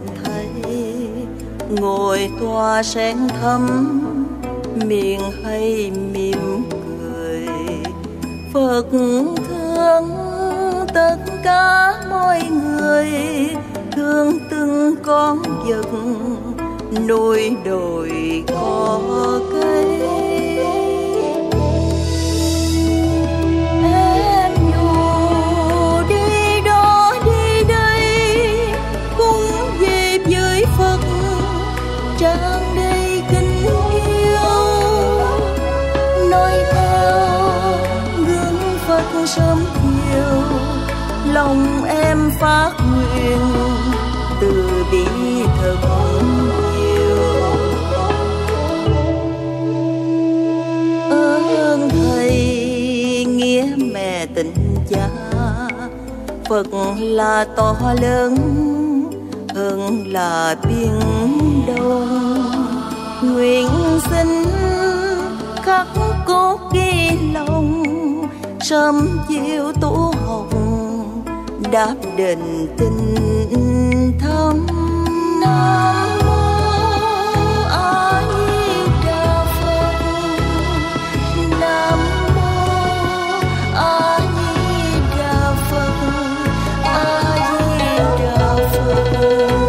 thấy, ngồi tỏa sáng thắm, miệng hay mỉm cười. Phật thương tất cả mọi người, thương từng con vật núi đồi có cây. Em dù đi đó đi đây, cũng về với Phật tràn đầy kính yêu. Nói theo gương Phật sớm chiều, lòng em phát nguyện từ bi thật nhiều. Ơn thầy nghĩa mẹ tình cha, Phật là to lớn hơn là biển đông. Nguyện xin khắc cốt ghi lòng, sớm chiều tu học đáp đền tình thâm. Nam mô A Di Đà Phật, Nam mô A Di Đà Phật, A Di Đà Phật.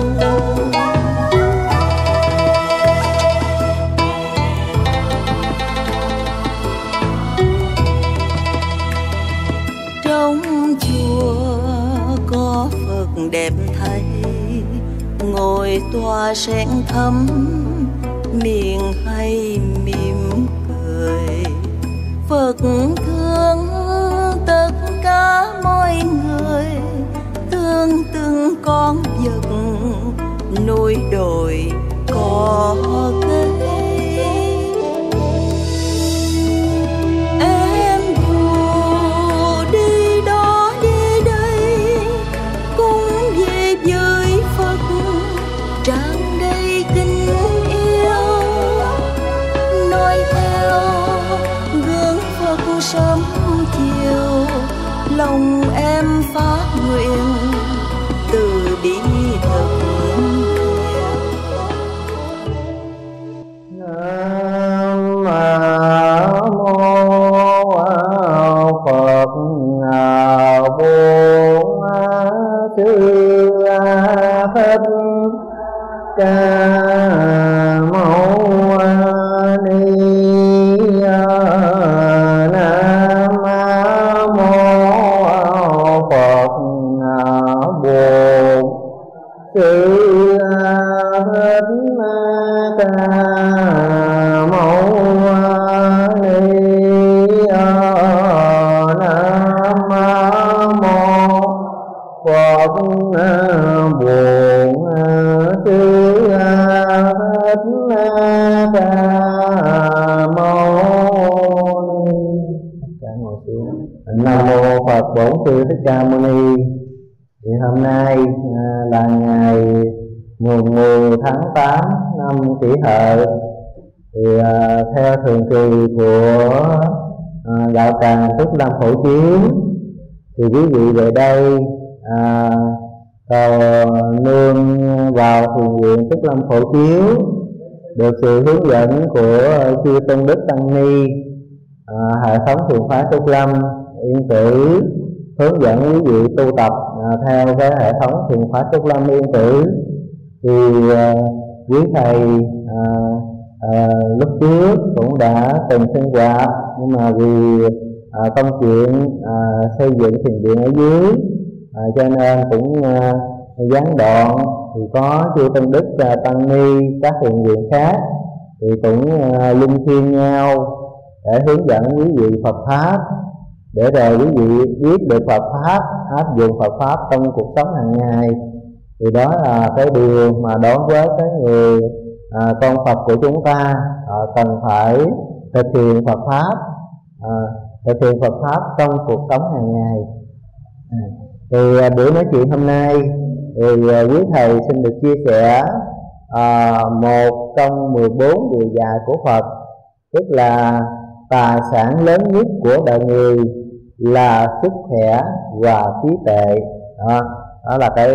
Trong chùa có Phật đẹp thấy, ngồi tỏa sáng thắm, miệng hay mỉm cười. Phật thương tất cả mọi người, thương từng con vật núi đồi có cây. Tràn đầy kính yêu, nói theo gương Phật sớm chiều, lòng em phát nguyện từ bi thật nhiều. Nam mô Phật Bổn Sư Thích Ca Mâu Ni. Nam mô Phật Bổn Sư Thích Ca Mâu Ni. Nam mô Phật Bổn Sư Thích Ca Mâu Ni. Ngồi xuống. Nam mô Phật Bổn Sư Thích Ca Mâu Ni. Thì hôm nay là ngày mùng 10 tháng 8 năm Kỷ Hợi. Thì theo thường kỳ của đạo tràng Túc Lâm Phổ Chiếu, thì quý vị về đây cầu nương vào thiền viện Túc Lâm Phổ Chiếu, được sự hướng dẫn của chư tôn đức tăng ni, hệ thống thiền phái Túc Lâm Yên Tử hướng dẫn quý vị tu tập theo cái hệ thống thiền phái Túc Lâm Yên Tử. Thì quý thầy lúc trước cũng đã từng sinh hoạt, nhưng mà vì công chuyện xây dựng thiền viện ở dưới, cho nên cũng gián đoạn. Thì có chư tôn đức tăng ni các thiền viện khác thì cũng luân phiên nhau để hướng dẫn quý vị Phật pháp, để rồi quý vị biết được Phật pháp, áp dụng Phật pháp trong cuộc sống hàng ngày. Thì đó là cái điều mà đối với cái người con Phật của chúng ta cần phải thực hiện Phật pháp, thực hiện Phật pháp trong cuộc sống hàng ngày. Thì buổi nói chuyện hôm nay thì quý thầy xin được chia sẻ một trong 14 điều dạy của Phật, tức là tài sản lớn nhất của đời người là sức khỏe và trí tuệ. Đó là cái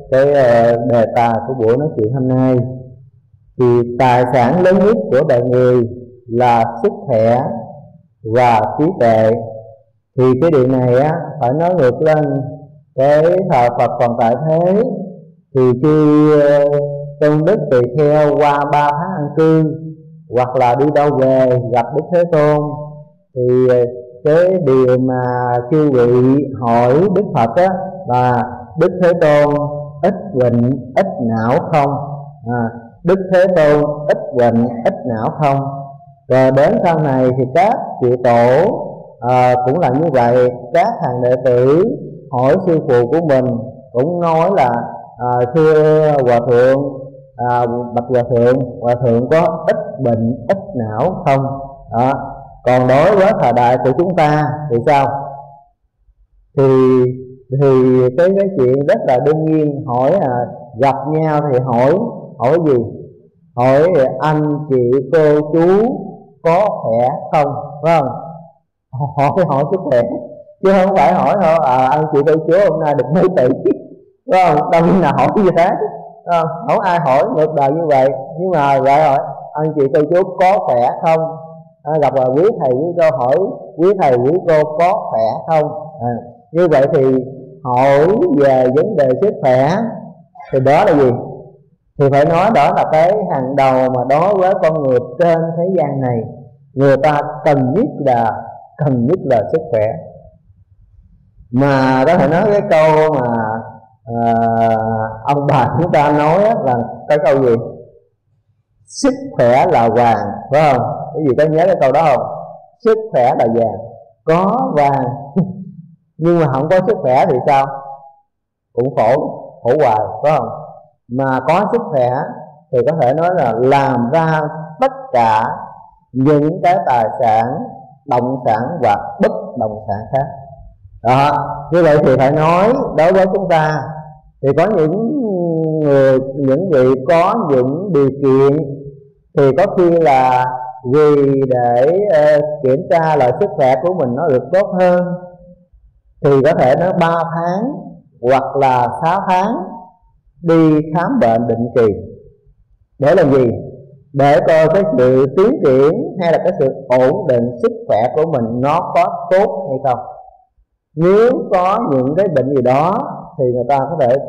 cái đề tài của buổi nói chuyện hôm nay. Thì tài sản lớn nhất của đời người là sức khỏe và trí tuệ. Thì cái điều này á phải nói ngược lên cái thời Phật còn tại thế. Thì khi tôn đức tỳ kheo qua 3 tháng an cư, hoặc là đi đâu về gặp Đức Thế Tôn, thì cái điều mà chư vị hỏi Đức Phật á là: Đức Thế Tôn ít bệnh ít não không? Đức Thế Tôn ít bệnh ít não không? Rồi đến sau này thì các vị tổ cũng là như vậy. Các hàng đệ tử hỏi sư phụ của mình cũng nói là: thưa hòa thượng, bạch hòa thượng có ít bệnh ít não không? Còn đối với thời đại của chúng ta thì sao? Thì cái chuyện rất là đương nhiên. Hỏi gặp nhau thì hỏi gì? Hỏi anh chị cô chú có khỏe không, phải không? Hỏi sức khỏe, chứ không phải hỏi anh chị cô chú hôm nay được mấy tỷ, phải không? Đâu khi nào hỏi như thế. Không ai hỏi ngược đời như vậy. Nhưng mà lại hỏi anh chị cô chú có khỏe không? Gặp là quý thầy quý cô hỏi quý thầy quý cô có khỏe không? Như vậy thì hỏi về vấn đề sức khỏe thì đó là gì? Thì phải nói đó là cái hàng đầu mà đối với con người trên thế gian này người ta cần nhất là sức khỏe. Mà có thể nói cái câu mà ông bà chúng ta nói là cái câu gì? Sức khỏe là vàng, phải không? Cái gì có nhớ cái câu đó không? Sức khỏe là vàng. Có vàng nhưng mà không có sức khỏe thì sao? Cũng khổ hoài, phải không? Mà có sức khỏe thì có thể nói là làm ra tất cả những cái tài sản động sản và bất động sản khác. Đó, như vậy thì phải nói đối với chúng ta thì có những vị có những điều kiện thì có khi là vì để kiểm tra lại sức khỏe của mình nó được tốt hơn thì có thể nói 3 tháng hoặc là 6 tháng đi khám bệnh định kỳ. Để làm gì? Để coi cái sự tiến triển hay là cái sự ổn định sức khỏe của mình nó có tốt hay không. Nếu có những cái bệnh gì đó thì người ta có thể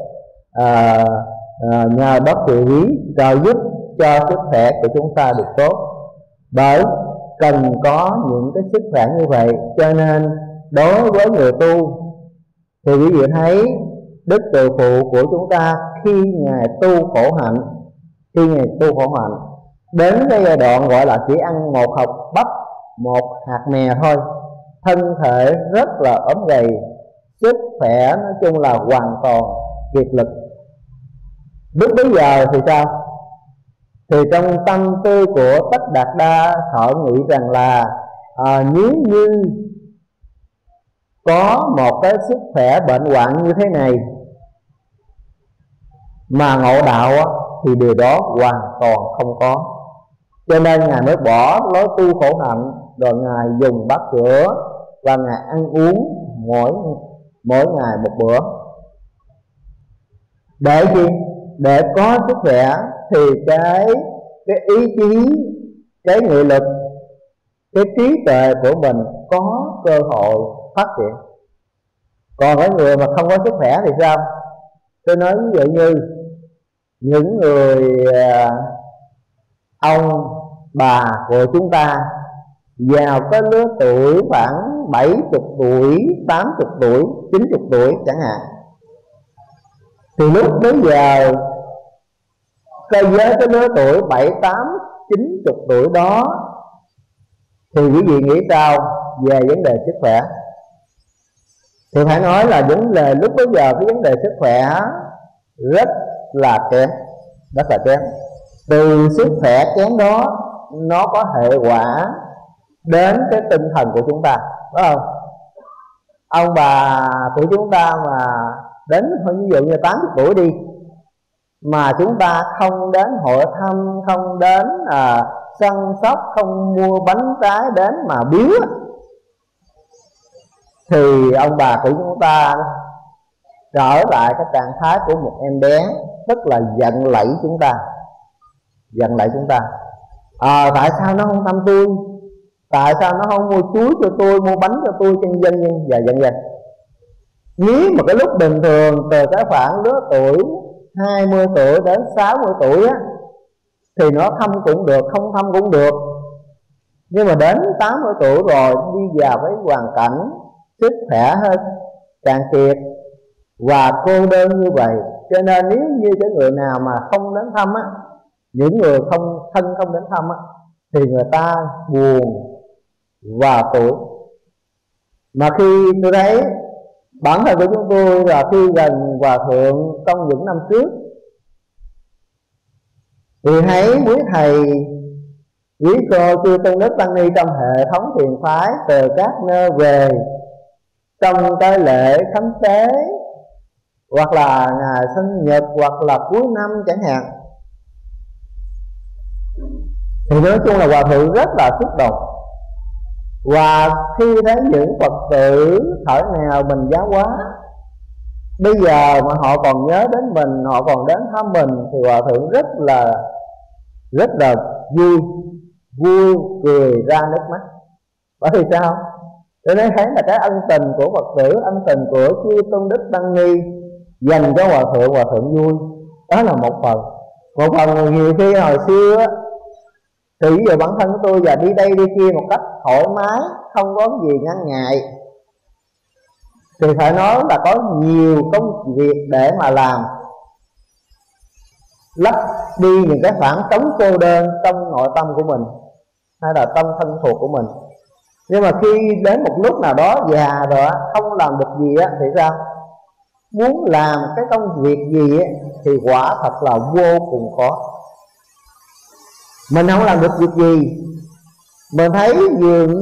nhờ bác sĩ trợ giúp cho sức khỏe của chúng ta được tốt. Bởi cần có những cái sức khỏe như vậy, cho nên đối với người tu thì quý vị thấy Đức Từ Phụ của chúng ta khi Ngài tu khổ hạnh, đến cái giai đoạn gọi là chỉ ăn một hạt bắp, một hạt mè thôi, thân thể rất là ốm gầy, sức khỏe nói chung là hoàn toàn kiệt lực. Lúc bấy giờ thì sao? Thì trong tâm tư của Tất Đạt Đa thọ nghĩ rằng là nếu như có một cái sức khỏe bệnh hoạn như thế này mà ngộ đạo thì điều đó hoàn toàn không có. Cho nên Ngài mới bỏ lối tu khổ hạnh, rồi Ngài dùng bát sữa và Ngài ăn uống mỗi ngày một bữa. Để gì? Để có sức khỏe thì cái ý chí, cái nghị lực, cái trí tuệ của mình có cơ hội phát triển. Còn cái người mà không có sức khỏe thì sao? Tôi nói ví dụ như những người ông bà của chúng ta vào cái lứa tuổi khoảng 70 tuổi, 80 tuổi, 90 tuổi chẳng hạn, thì lúc bấy giờ với cái lứa tuổi 7, 8, 90 tuổi đó thì quý vị nghĩ sao về vấn đề sức khỏe? Thì phải nói là vấn đề lúc bấy giờ cái vấn đề sức khỏe rất là kém. Từ sức khỏe kém đó nó có hệ quả đến cái tinh thần của chúng ta, phải không? Ông bà của chúng ta mà đến ví dụ như 80 tuổi đi, mà chúng ta không đến hội thăm, không đến săn sóc, không mua bánh trái đến mà biếu, thì ông bà của chúng ta trở lại cái trạng thái của một em bé, tức là giận lẫy chúng ta. Giận lẫy chúng ta, tại sao nó không thăm tôi, tại sao nó không mua chuối cho tôi, mua bánh cho tôi, chân dân và dần dần. Nếu mà cái lúc bình thường từ cái khoảng lứa tuổi 20 tuổi đến 60 tuổi á, thì nó thăm cũng được, không thăm cũng được. Nhưng mà đến 80 tuổi rồi, đi vào với hoàn cảnh sức khỏe hơn cạn kiệt và cô đơn như vậy, cho nên nếu như cái người nào mà không đến thăm á, những người không đến thăm á, thì người ta buồn và tủi. Mà khi tôi thấy bản thân của chúng tôi là khi gần Hòa Thượng trong những năm trước, thì thấy quý thầy, quý cô chư tôn đức tăng ni trong hệ thống thiền phái từ các nơi về trong cái lễ khánh tế, hoặc là ngày sinh nhật, hoặc là cuối năm chẳng hạn, thì nói chung là Hòa Thượng rất là xúc động. Và khi thấy những Phật tử thở nào mình giáo hóa, bây giờ mà họ còn nhớ đến mình, họ còn đến thăm mình, thì Hòa Thượng rất là vui cười ra nước mắt. Bởi vì sao? Cho nên thấy là cái ân tình của Phật tử, ân tình của chư tôn đức tăng ni dành cho Hòa Thượng vui. Đó là một phần. Một phần nhiều khi hồi xưa á, thì ví dụ bản thân của tôi giờ đi đây đi kia một cách thoải mái, không có gì ngăn ngại, thì phải nói là có nhiều công việc để mà làm, lấp đi những cái khoảng trống cô đơn trong nội tâm của mình hay là trong thân thuộc của mình. Nhưng mà khi đến một lúc nào đó già rồi không làm được gì á, thì sao? Muốn làm cái công việc gì á, thì quả thật là vô cùng khó. Mình không làm được việc gì, mình thấy dường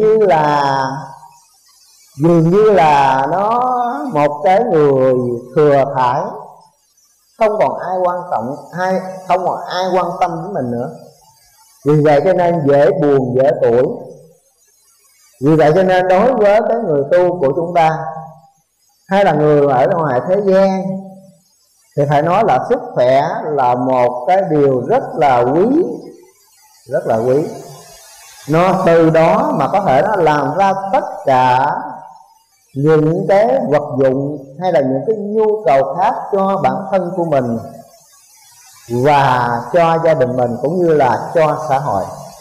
như là nó một cái người thừa thải, không còn ai quan trọng, không còn ai quan tâm đến mình nữa. Vì vậy cho nên dễ buồn dễ tủi. Vì vậy cho nên đối với cái người tu của chúng ta, hay là người ở ngoài thế gian, thì phải nói là sức khỏe là một cái điều rất là quý. Nó từ đó mà có thể nó làm ra tất cả những cái vật dụng hay là những cái nhu cầu khác cho bản thân của mình và cho gia đình mình, cũng như là cho xã hội.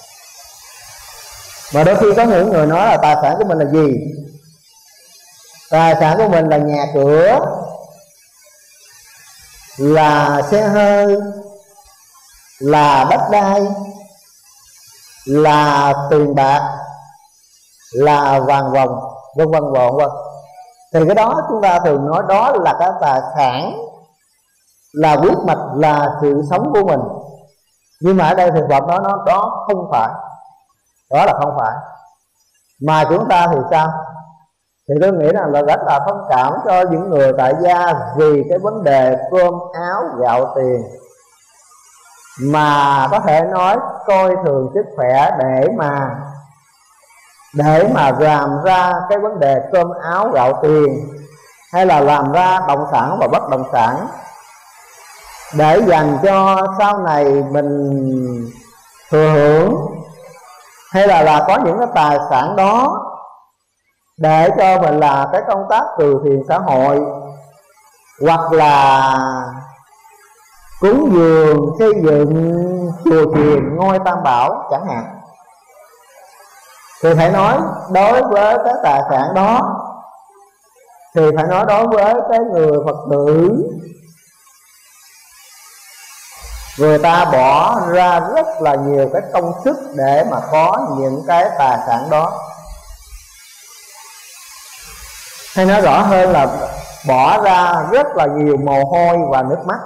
Mà đôi khi có những người nói là tài sản của mình là gì? Tài sản của mình là nhà cửa, là xe hơi, là đất đai, là tiền bạc, là vàng vòng, vân vân. Thì cái đó chúng ta thường nói đó là cái tài sản, là huyết mạch, là sự sống của mình. Nhưng mà ở đây thì Phật nói nó đó không phải, đó là không phải. Mà chúng ta thì sao? Thì tôi nghĩ rằng là rất là thông cảm cho những người tại gia vì cái vấn đề cơm áo gạo tiền, mà có thể nói coi thường sức khỏe để mà làm ra cái vấn đề cơm áo gạo tiền, hay là làm ra động sản và bất động sản để dành cho sau này mình thừa hưởng, hay là có những cái tài sản đó để cho mình là cái công tác từ thiện xã hội, hoặc là cúng dường xây dựng chùa chiền ngôi Tam Bảo chẳng hạn. Thì phải nói đối với cái tài sản đó, thì phải nói đối với cái người Phật tử, người ta bỏ ra rất là nhiều cái công sức để mà có những cái tài sản đó. Hay nói rõ hơn là bỏ ra rất là nhiều mồ hôi và nước mắt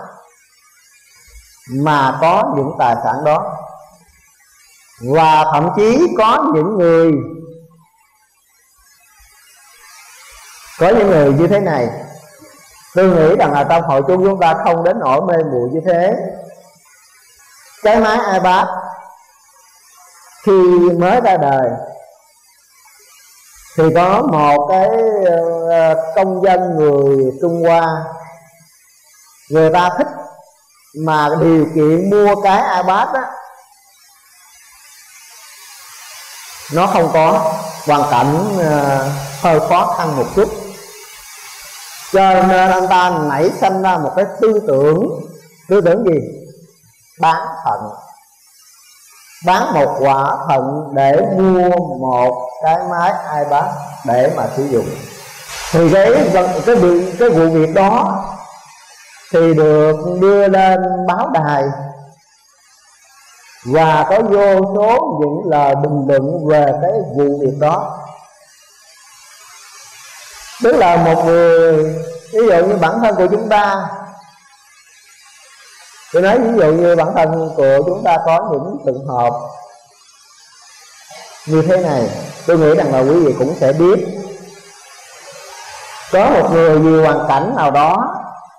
mà có những tài sản đó. Và thậm chí có những người như thế này, tôi nghĩ rằng là trong hội chung chúng ta không đến nỗi mê muội như thế. Cái máy iPad khi mới ra đời thì có một cái công dân người Trung Hoa người ta thích mà điều kiện mua cái iPad á nó không có, hoàn cảnh hơi khó khăn một chút, cho nên anh ta nảy sinh ra một cái tư tưởng gì? Bán thận, bán một quả thận để mua một cái máy iPad để mà sử dụng. Thì cái vụ việc đó thì được đưa lên báo đài và có vô số những lời bình luận về cái vụ việc đó. Tức là một người, ví dụ như bản thân của chúng ta, tôi nói ví dụ như bản thân của chúng ta có những trường hợp như thế này, tôi nghĩ rằng là quý vị cũng sẽ biết. Có một người vì hoàn cảnh nào đó,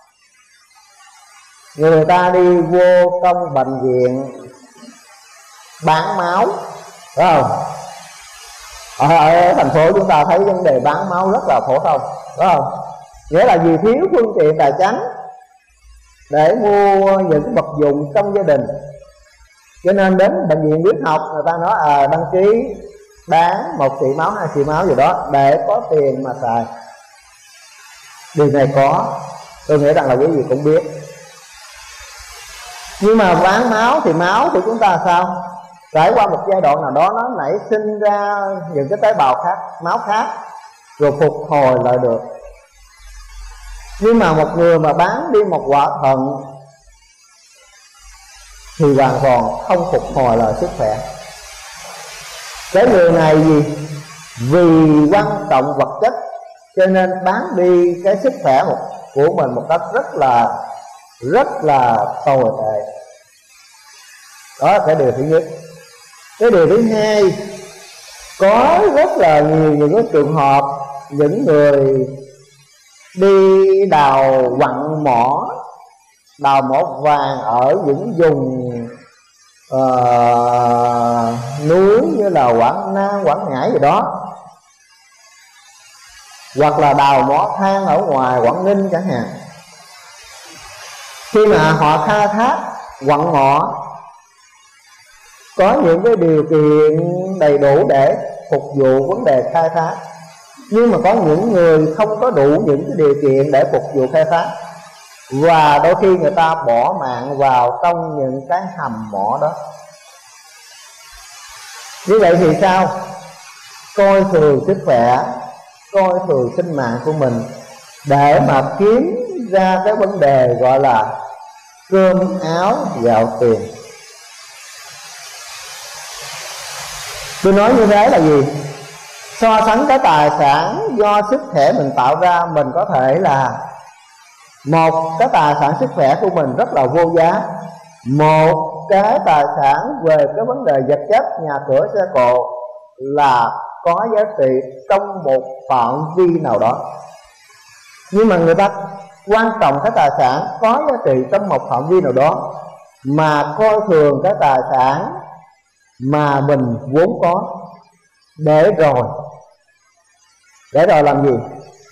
người ta đi vô trong bệnh viện bán máu, phải không? Ở thành phố chúng ta thấy vấn đề bán máu rất là phổ thông, phải không? Nghĩa là vì thiếu phương tiện tài chính để mua những vật dụng trong gia đình, cho nên đến bệnh viện huyết học người ta nói đăng ký bán 1 xị máu 2 xị máu gì đó để có tiền mà xài. Điều này có, tôi nghĩ rằng là quý vị cũng biết. Nhưng mà bán máu thì máu của chúng ta sao? Trải qua một giai đoạn nào đó nó nảy sinh ra những cái tế bào khác, máu khác, rồi phục hồi lại được. Nhưng mà một người mà bán đi một quả thận thì hoàn toàn không phục hồi lại sức khỏe. Cái người này vì quan trọng vật chất cho nên bán đi cái sức khỏe của mình một cách rất là tồi tệ. Đó là cái điều thứ nhất. Cái điều thứ hai, có rất là nhiều những cái trường hợp những người đi đào mỏ vàng ở những vùng núi như là Quảng Nam, Quảng Ngãi gì đó, hoặc là đào mỏ than ở ngoài Quảng Ninh chẳng hạn. Khi mà họ khai thác quặng mỏ có những cái điều kiện đầy đủ để phục vụ vấn đề khai thác, nhưng mà có những người không có đủ những cái điều kiện để phục vụ khai thác, và đôi khi người ta bỏ mạng vào trong những cái hầm mỏ đó. Như vậy thì sao? Coi thường sức khỏe, coi thường sinh mạng của mình để mà kiếm ra cái vấn đề gọi là cơm áo gạo tiền. Tôi nói như thế là gì? So sánh cái tài sản do sức khỏe mình tạo ra, mình có thể là một cái tài sản sức khỏe của mình rất là vô giá, một cái tài sản về cái vấn đề vật chất, nhà cửa xe cộ là có giá trị trong một phạm vi nào đó. Nhưng mà người ta quan trọng cái tài sản có giá trị trong một phạm vi nào đó, mà coi thường cái tài sản mà mình vốn có. Để rồi làm gì?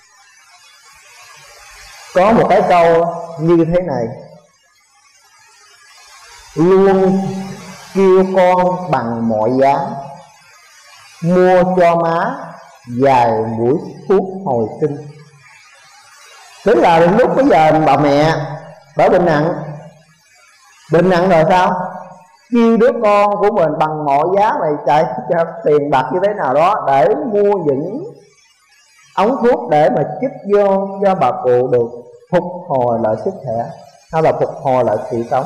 Có một cái câu như thế này: luôn kêu con bằng mọi giá, mua cho má vài mũi thuốc hồi sinh. Tức là đến lúc bây giờ bà mẹ bà bệnh nặng rồi sao? Kêu đứa con của mình bằng mọi giá mày chạy cho tiền bạc như thế nào đó để mua những ống thuốc để mà chích vô cho bà cụ được phục hồi lại sức khỏe, hay là phục hồi lại sự sống.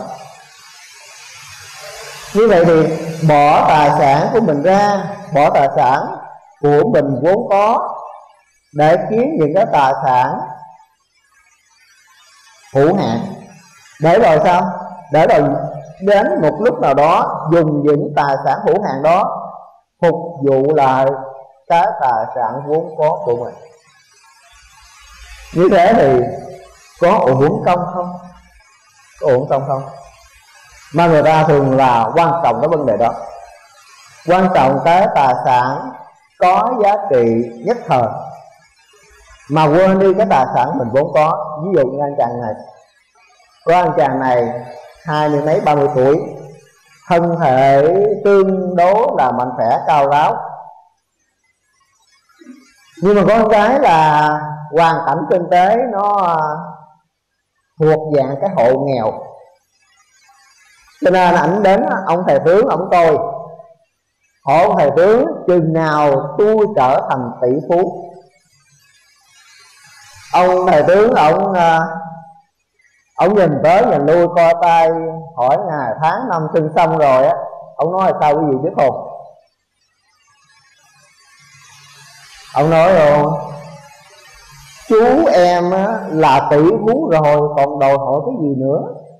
Như vậy thì bỏ tài sản của mình ra, bỏ tài sản của mình vốn có để kiếm những cái tài sản hữu hạn. Để rồi sao? Để rồi đến một lúc nào đó dùng những tài sản hữu hạn đó phục vụ lại cái tài sản vốn có của mình. Như thế thì có uổng công không? Có uổng công không? Mà người ta thường là quan trọng cái vấn đề đó, quan trọng cái tài sản có giá trị nhất thời, mà quên đi cái tài sản mình vốn có. Ví dụ như anh chàng này, Có anh chàng này 20 mấy 30 tuổi, thân thể tương đối là mạnh khỏe cao ráo, nhưng mà có một cái là hoàn cảnh kinh tế nó thuộc dạng cái hộ nghèo, cho nên ảnh đến ông thầy tướng ông coi: hỏi ông thầy tướng, chừng nào tôi trở thành tỷ phú? Ông thầy tướng ông nhìn tới nhìn lui coi tay, hỏi ngày tháng năm sinh xong rồi á, ông nói là sao quý vị biết không? Ông nói rồi: chú em là tỷ phú rồi, còn đòi hỏi cái gì nữa?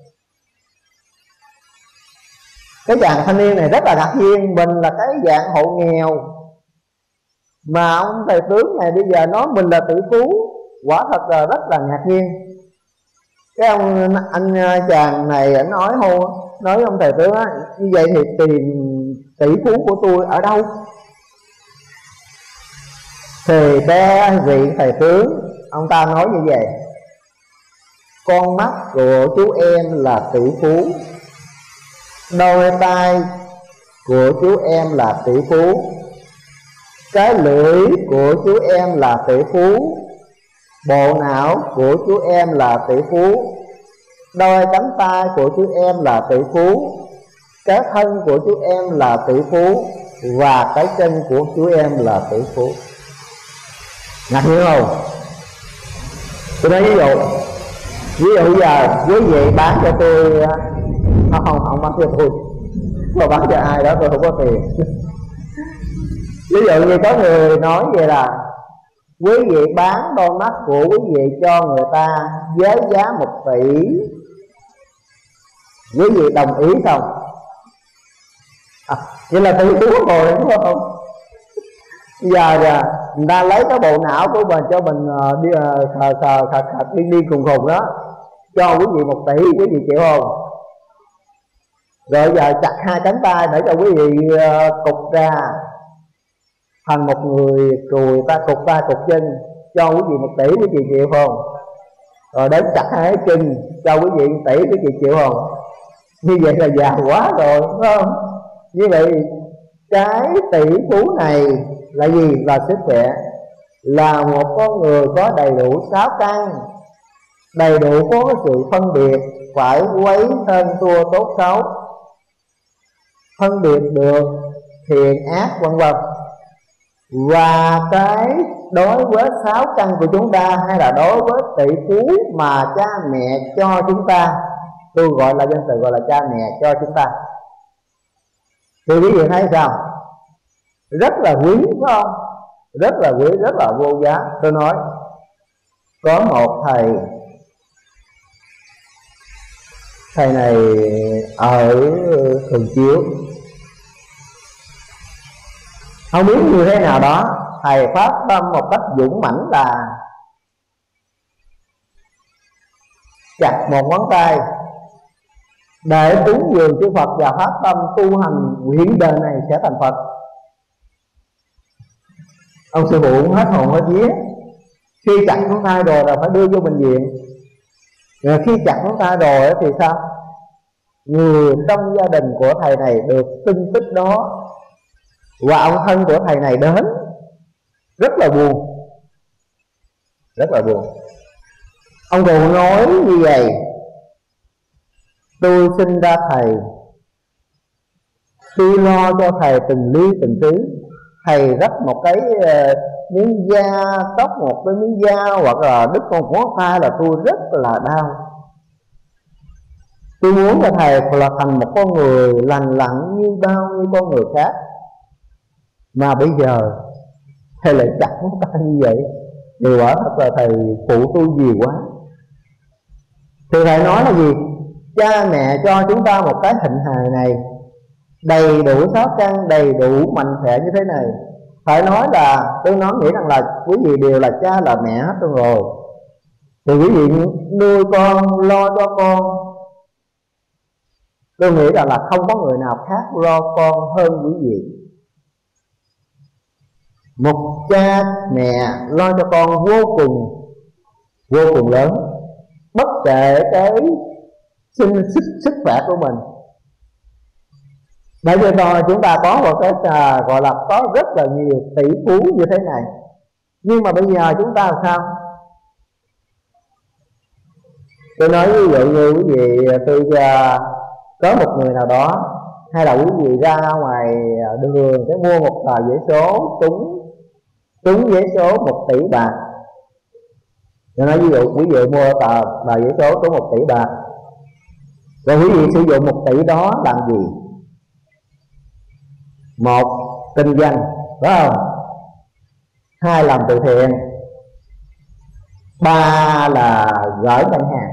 Cái chàng thanh niên này rất là ngạc nhiên, mình là cái dạng hộ nghèo mà ông thầy tướng này bây giờ nói mình là tỷ phú, quả thật là rất là ngạc nhiên. Cái anh chàng này ảnh nói nói ông thầy tướng á: như vậy thì tiền tỷ phú của tôi ở đâu? Thì cái vị thầy tướng ông ta nói như vậy: con mắt của chú em là tỷ phú, đôi tay của chú em là tỷ phú, cái lưỡi của chú em là tỷ phú, bộ não của chú em là tỷ phú, đôi cánh tay của chú em là tỷ phú, cái thân của chú em là tỷ phú, và cái chân của chú em là tỷ phú. Ngạc nhiên không? Tôi nói ví dụ giờ quý vị bán cho tôi, không bán cho tôi, mà bán cho ai đó tôi không có tiền. Ví dụ như có người nói vậy là quý vị bán đôi mắt của quý vị cho người ta với giá 1 tỷ, quý vị đồng ý không? Vậy là tỷ phú rồi đúng không? Giờ người ta lấy cái bộ não của mình cho mình đi cùng đó, cho quý vị 1 tỷ, quý vị chịu không? Rồi giờ chặt 2 cánh tay để cho quý vị cục ra thành một người cùi, ta cục tay cục chân, cho quý vị 1 tỷ, quý vị chịu không? Rồi đến chặt 2 cái chân cho quý vị 1 tỷ, quý vị chịu không? Như vậy là giàu quá rồi đúng không? Như vậy cái tỷ phú này là gì? Là sức khỏe, là một con người có đầy đủ 6 căn, đầy đủ có cái sự phân biệt phải quấy hơn thua tốt xấu, phân biệt được thiện ác vân vân. Và cái đối với 6 căn của chúng ta, hay là đối với tỷ phú mà cha mẹ cho chúng ta, tôi gọi là danh từ gọi là cha mẹ cho chúng ta, thì quý vị thấy sao? Rất là quý phải không? Rất là quý, rất là vô giá. Tôi nói có một thầy này ở Thường Chiếu, không biết như thế nào đó, thầy phát tâm một cách dũng mãnh là chặt một ngón tay để cúng dường chư Phật và phát tâm tu hành nguyện đời này sẽ thành Phật. Ông sư phụ cũng hết hồn hết vía. Khi chặt ngón tay rồi là phải đưa vô bệnh viện. Rồi khi chặt ngón tay rồi thì sao? Người trong gia đình của thầy này được tin tức đó, và ông thân của thầy này đến, rất là buồn, rất là buồn. Ông cụ nói như vậy: tôi sinh ra thầy, tôi lo cho thầy từng ly từng tí. Thầy rách một cái miếng da, tóc một cái miếng da, hoặc là đứt con ngón tay là tôi rất là đau. Tôi muốn cho thầy là thành một con người lành lặn như bao nhiêu con người khác, mà bây giờ thầy lại chặt ngón tay như vậy, thì quả thật là thầy phụ tôi nhiều quá. Thì thầy nói là gì? Cha mẹ cho chúng ta một cái hình hài này, đầy đủ 6 căn, đầy đủ mạnh khỏe như thế này. Phải nói là tôi nói nghĩ rằng là quý vị đều là cha là mẹ hết rồi, thì quý vị nuôi con, lo cho con. Tôi nghĩ rằng là không có người nào khác lo con hơn quý vị. Một cha mẹ lo cho con vô cùng lớn, bất kể cái sức khỏe của mình. Bây giờ rồi chúng ta có một cái gọi là có rất là nhiều tỷ phú như thế này, nhưng mà bây giờ chúng ta làm sao? Tôi nói ví dụ như quý vị có một người nào đó, hay là quý vị ra ngoài đường cái mua một tờ giấy số, trúng giấy số 1 tỷ bạc. Tôi nói ví dụ quý vị mua tờ giấy số trúng 1 tỷ bạc, rồi quý vị sử dụng 1 tỷ đó làm gì? 1, kinh doanh, phải không? 2, làm từ thiện. 3 là gửi ngân hàng.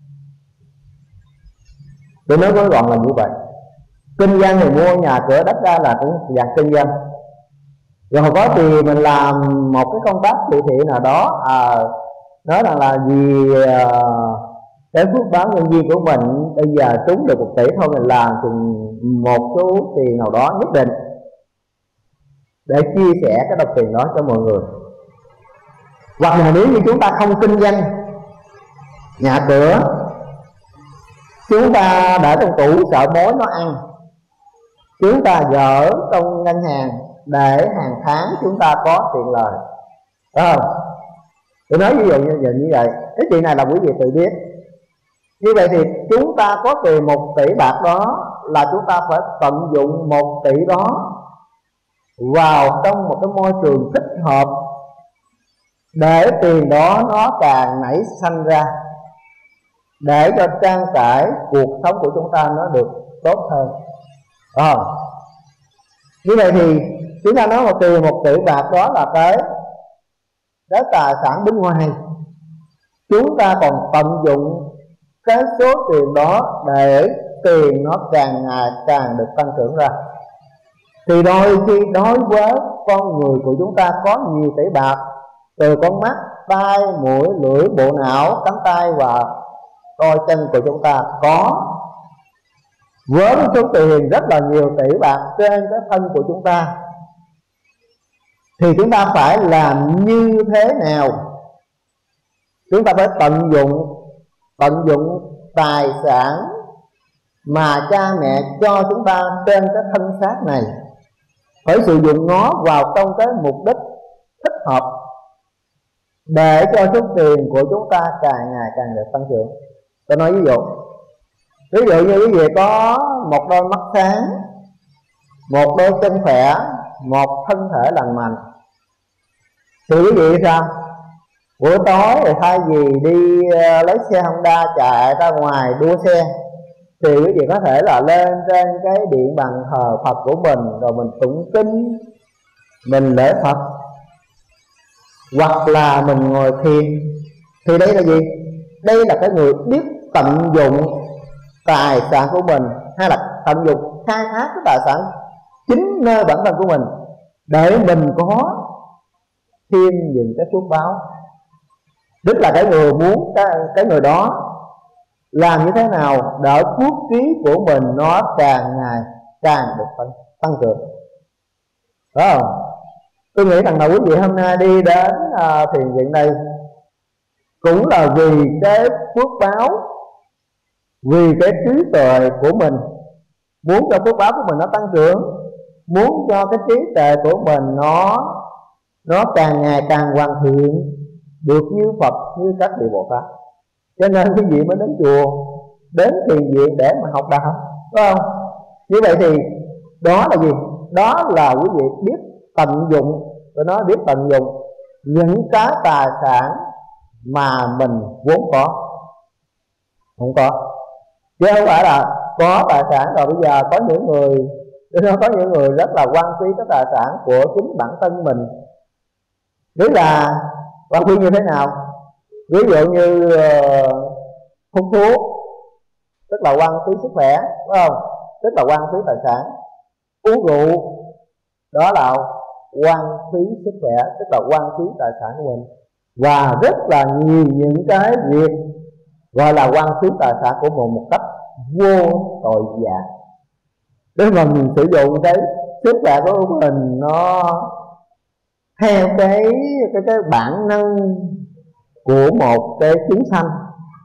Tôi nói gói gọn là như vậy. Kinh doanh thì mua nhà cửa đất ra là cũng dạng kinh doanh. Rồi có tiền mình làm một cái công tác từ thiện nào đó, nói rằng là vì cái phước báo nhân viên của mình bây giờ trúng được 1 tỷ thôi, mình làm một số tiền nào đó nhất định để chia sẻ cái đồng tiền đó cho mọi người. Hoặc là nếu như chúng ta không kinh doanh nhà cửa, chúng ta để trong tủ sợ mối nó ăn, chúng ta gỡ trong ngân hàng để hàng tháng chúng ta có tiền lời, phải không? Tôi nói ví dụ như vậy. Cái chuyện này là quý vị tự biết. Như vậy thì chúng ta có tiền 1 tỷ bạc đó, là chúng ta phải tận dụng 1 tỷ đó vào trong một cái môi trường thích hợp, để tiền đó nó càng nảy sanh ra, để cho trang trải cuộc sống của chúng ta nó được tốt hơn. Như vậy thì chúng ta nói một tiền 1 tỷ bạc đó là cái tài sản bên ngoài. Chúng ta còn tận dụng cái số tiền đó để tiền nó càng ngày càng được tăng trưởng ra. Thì đôi khi đối với con người của chúng ta có nhiều tỷ bạc, từ con mắt, tai, mũi, lưỡi, bộ não, cánh tay và đôi chân của chúng ta có, với số tiền rất là nhiều tỷ bạc trên cái thân của chúng ta, thì chúng ta phải làm như thế nào? Chúng ta phải tận dụng tài sản mà cha mẹ cho chúng ta trên cái thân xác này, phải sử dụng nó vào trong cái mục đích thích hợp, để cho số tiền của chúng ta càng ngày càng được tăng trưởng. Tôi nói ví dụ như quý vị có một đôi mắt sáng, một đôi chân khỏe, một thân thể lành mạnh, thì quý vị sao? Buổi tối thì thay vì đi lấy xe Honda chạy ra ngoài đua xe, thì quý vị có thể là lên trên cái điện bàn thờ Phật của mình, rồi mình tụng kinh, mình lễ Phật, hoặc là mình ngồi thiền. Thì đây là gì? Đây là cái người biết tận dụng tài sản của mình, hay là tận dụng khai thác cái tài sản chính nơi bản thân của mình, để mình có thêm những cái phước báo. Tức là cái người muốn cái người đó làm như thế nào để phước trí của mình nó càng ngày càng được tăng trưởng. Đó không? Tôi nghĩ rằng là quý vị hôm nay đi đến thiền viện này cũng là vì cái phước báo, vì cái trí tuệ của mình, muốn cho phước báo của mình nó tăng trưởng, muốn cho cái trí tuệ của mình nó càng ngày càng hoàn thiện, được như Phật, như các vị Bồ Tát. Cho nên quý vị mới đến chùa, đến thiền viện để mà học đạo, phải không? Như vậy thì đó là gì? Đó là quý vị biết tận dụng, tôi nói biết tận dụng những cái tài sản mà mình vốn có. Không có, chứ không phải là có tài sản rồi bây giờ có những người rất là quan quý cái tài sản của chính bản thân mình. Đấy là quan quý như thế nào? Ví dụ như hút thuốc, tức là quan quý sức khỏe, phải không? Tức là quan quý tài sản. Uống rượu, đó là quan quý sức khỏe, tức là quan quý tài sản của mình. Và rất là nhiều những cái việc gọi là quan quý tài sản của mình một cách vô tội vạ. Để mà mình sử dụng cái sức khỏe của mình nó theo cái bản năng của một cái chúng sanh,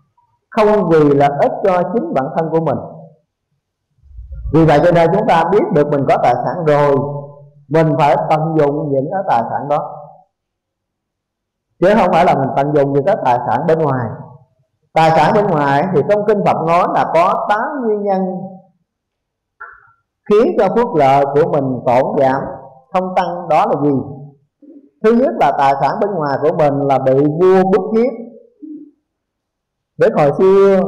không vì lợi ích cho chính bản thân của mình. Vì vậy cho nên chúng ta biết được mình có tài sản rồi, mình phải tận dụng những cái tài sản đó, chứ không phải là mình tận dụng những cái tài sản bên ngoài. Tài sản bên ngoài thì trong kinh Phật nói là có 8 nguyên nhân khiến cho phước lợi của mình tổn giảm, không tăng. Đó là gì? Thứ nhất là tài sản bên ngoài của mình là bị vua bức hiếp. Đến hồi xưa,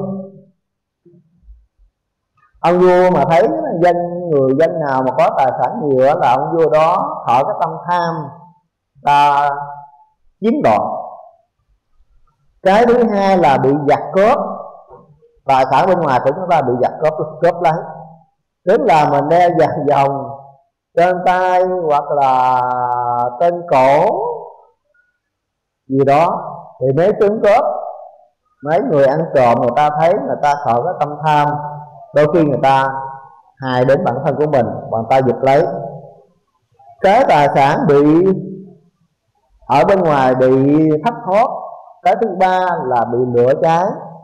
ông vua mà thấy người dân nào mà có tài sản nhiều là ông vua đó thọ cái tâm tham, ta chiếm đoạt. Cái thứ hai là bị giặc cướp. Tài sản bên ngoài của chúng ta bị giặc cướp lấy. Tức là mình đeo vàng vòng trên tay hoặc là trên cổ gì đó, thì nếu trúng cướp, mấy người ăn trộm người ta thấy, người ta sợ cái tâm tham, đôi khi người ta hại đến bản thân của mình và người ta giật lấy. Cái tài sản bị ở bên ngoài bị thất thoát. Cái thứ ba là bị lửa cháy.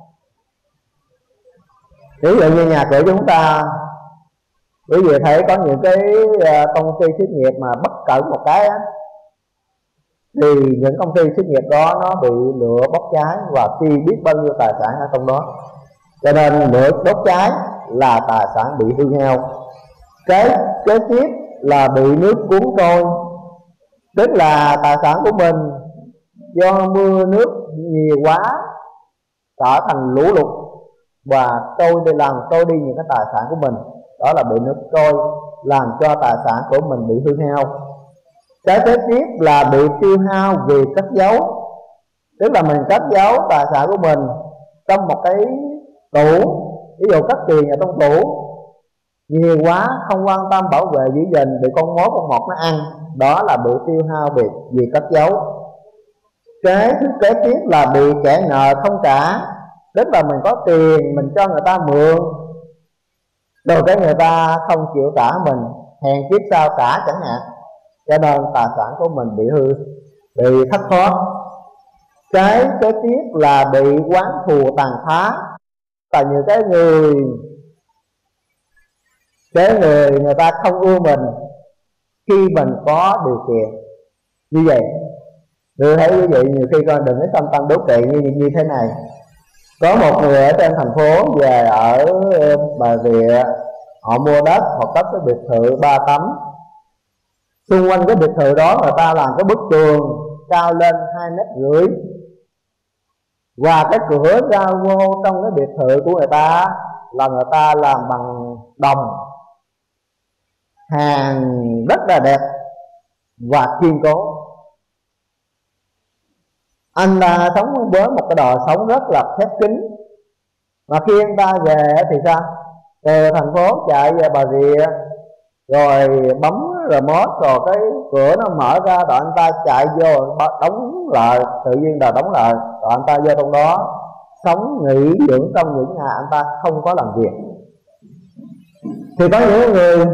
Ví dụ như nhà cửa chúng ta, quý vị thấy có những cái công ty xí nghiệp mà bất cẩn một cái á, thì những công ty xí nghiệp đó nó bị lửa bốc cháy và khi biết bao nhiêu tài sản ở trong đó. Cho nên lửa đốt cháy là tài sản bị hư hao. Cái kế tiếp là bị nước cuốn trôi. Tức là tài sản của mình do mưa nước nhiều quá trở thành lũ lụt và làm trôi đi những cái tài sản của mình. Đó là bị nước trôi, làm cho tài sản của mình bị hư hao. Cái kế tiếp là bị tiêu hao vì cất giấu. Tức là mình cất giấu tài sản của mình trong một cái tủ, ví dụ cất tiền ở trong tủ nhiều quá, không quan tâm bảo vệ giữ gìn, bị con mối con mọt nó ăn. Đó là bị tiêu hao vì cất giấu. Cái thứ kế tiếp là bị kẻ nợ không trả. Tức là mình có tiền mình cho người ta mượn, rồi cái người ta không chịu trả mình, hẹn kiếp sau trả chẳng hạn, cho nên tài sản của mình bị hư, bị thất thoát. Cái kế tiếp là bị oán thù tàn phá. Là những cái người ta không ưa mình khi mình có điều kiện như vậy. Tôi thấy quý vị nhiều khi con đừng có tâm tâm đố kỵ như thế này. Có một người ở trên thành phố về ở Bà Rịa, họ mua đất, họ cất cái biệt thự 3 tấm. Xung quanh cái biệt thự đó người ta làm cái bức tường cao lên 2,5 mét, và cái cửa ra vô trong cái biệt thự của người ta là người ta làm bằng đồng, hàng rất là đẹp và kiên cố. Anh ta sống với một cái đời sống rất là khép kín. Mà khi anh ta về thì sao? Từ thành phố chạy về Bà Rịa, rồi bấm remote, rồi cái cửa nó mở ra, rồi anh ta chạy vô đóng lại, tự nhiên là đóng lại, rồi anh ta vô trong đó sống nghỉ dưỡng trong những ngày anh ta không có làm việc. Thì có những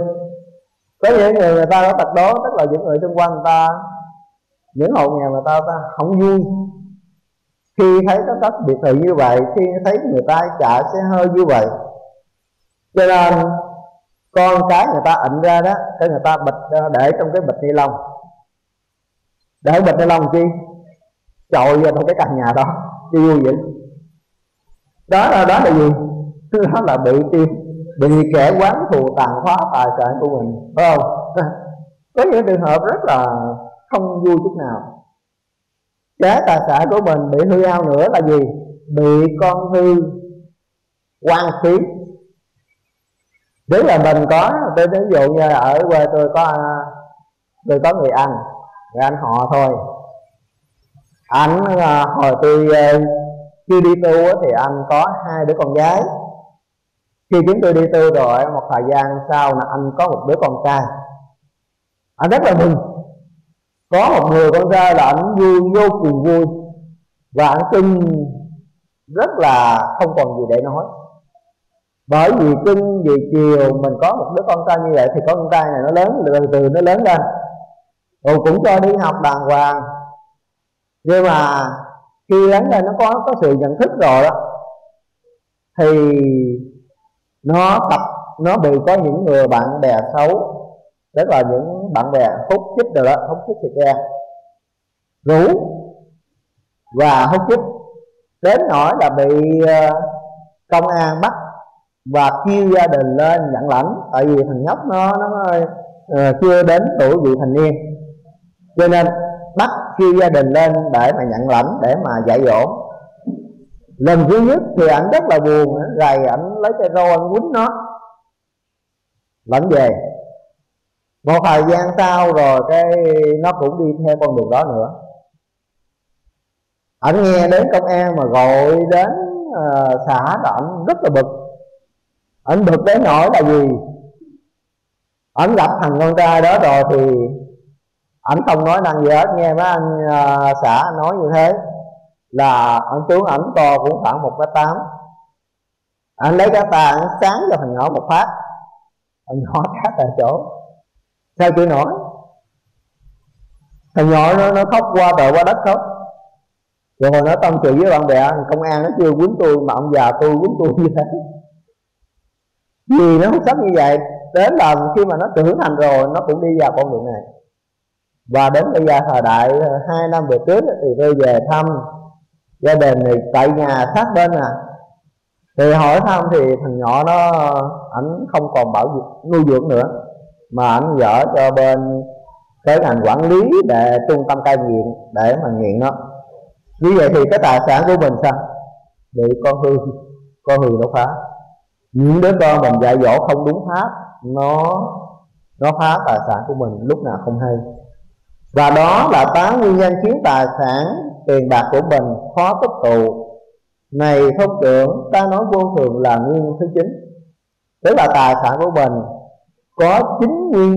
người ta có tật đó, tức là những người xung quanh người ta, những hộ nghèo người ta không vui khi thấy có đất biệt thự như vậy, khi thấy người ta chạy xe hơi như vậy. Cho nên con cái người ta ịnh ra đó, cái người ta để trong cái bịch ni lông. Để bịch ni lông chi? Chọi vào trong cái căn nhà đó, chi vui vậy. Đó là gì? Đó là bị kẻ quán thù tàn phá tài sản của mình, phải không? Có những trường hợp rất là không vui chút nào. Cái tài sản của mình bị hư hao nữa là gì? Bị con hư quan khí. Nếu là mình có, tôi ví dụ như ở quê tôi có người anh họ thôi. Anh hồi tôi khi đi tu thì anh có 2 đứa con gái. Khi chúng tôi đi tu rồi, một thời gian sau là anh có một đứa con trai. Anh rất là mừng. Có một người con trai là anh vui, vô cùng vui. Và anh cưng rất là không còn gì để nói. Bởi vì cưng vì chiều mình có một đứa con trai như vậy, thì con trai này nó lớn, từ nó lớn lên, rồi cũng cho đi học đàng hoàng. Nhưng mà khi lớn lên nó có sự nhận thức rồi đó, thì nó bị có những người bạn bè xấu, tức là những bạn bè hút chích rồi đó, hút chích xì ke, rủ và hút chích, đến nỗi là bị công an bắt và kêu gia đình lên nhận lãnh. Tại vì thằng nhóc nó chưa đến tuổi vị thành niên, cho nên bắt kêu gia đình lên để mà nhận lãnh, để mà dạy dỗ. Lần thứ nhất thì ảnh rất là buồn, ảnh gầy, ảnh lấy cây roi ảnh quýnh nó, lãnh về. Một thời gian sau rồi cái nó cũng đi theo con đường đó nữa. Ảnh nghe đến công an mà gọi đến xã, ảnh rất là bực. Ảnh bực đến nỗi là gì? Ảnh gặp thằng con trai đó rồi thì ảnh không nói năng gì hết. Nghe mấy anh xã nói như thế là ảnh tướng ảnh to cũng khoảng 1m8. Ảnh lấy cái tay ảnh sáng cho thằng nhỏ một phát, thằng nhỏ cát tại chỗ. Sao chịu nổi? Thằng nhỏ nó khóc qua trời qua đất khóc. Rồi hồi nó tâm sự với bạn bè, công an nó chưa quýnh tôi mà ông già tôi quýnh tôi như thế. Vì nó hút sách như vậy, đến lần khi mà nó trưởng thành rồi nó cũng đi vào con đường này. Và đến bây giờ thời đại 2 năm về trước thì tôi về thăm gia đình thì tại nhà sát bên thì hỏi thăm thì thằng nhỏ nó ảnh không còn nuôi dưỡng nữa, mà ảnh gỡ cho bên cái ngành quản lý để trung tâm cai nghiện để mà nghiện nó. Như vậy thì cái tài sản của mình sao? Bị con hư nó phá. Những đứa con mình dạy dỗ không đúng pháp, nó phá tài sản của mình lúc nào không hay. Và đó là 8 nguyên nhân khiến tài sản tiền bạc của mình khó tích tụ. Này thông trưởng, ta nói vô thường là nguyên nhân thứ 9, tức là tài sản của mình có 9 nguyên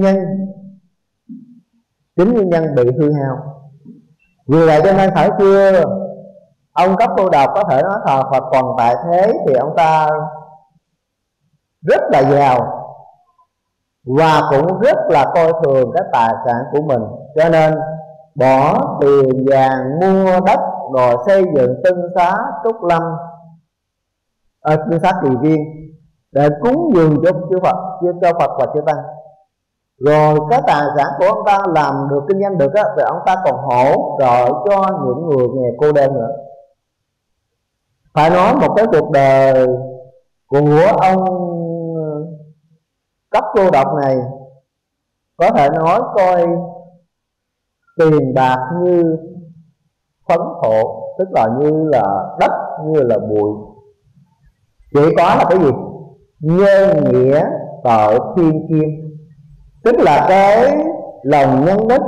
nhân bị hư hao. Vì vậy cho nên thời xưa ông Cấp Cô Độc có thể nói thờ Phật còn tại thế thì ông ta rất là giàu và cũng rất là coi thường cái tài sản của mình, cho nên bỏ tiền vàng mua đất rồi xây dựng tinh xá Trúc Lâm, tinh xá Tỳ Viên để cúng dường cho Phật và chư Tăng. Rồi cái tài sản của ông ta làm được kinh doanh được á, thì ông ta còn hỗ trợ cho những người nghèo cô đơn nữa. Phải nói một cái cuộc đời của ông Cấp Cô Độc này có thể nói coi tiền bạc như phấn thổ, tức là như là đất, như là bụi. Chỉ có là cái gì? Nhân nghĩa tội thiên kim, tức là cái lòng nhân đức.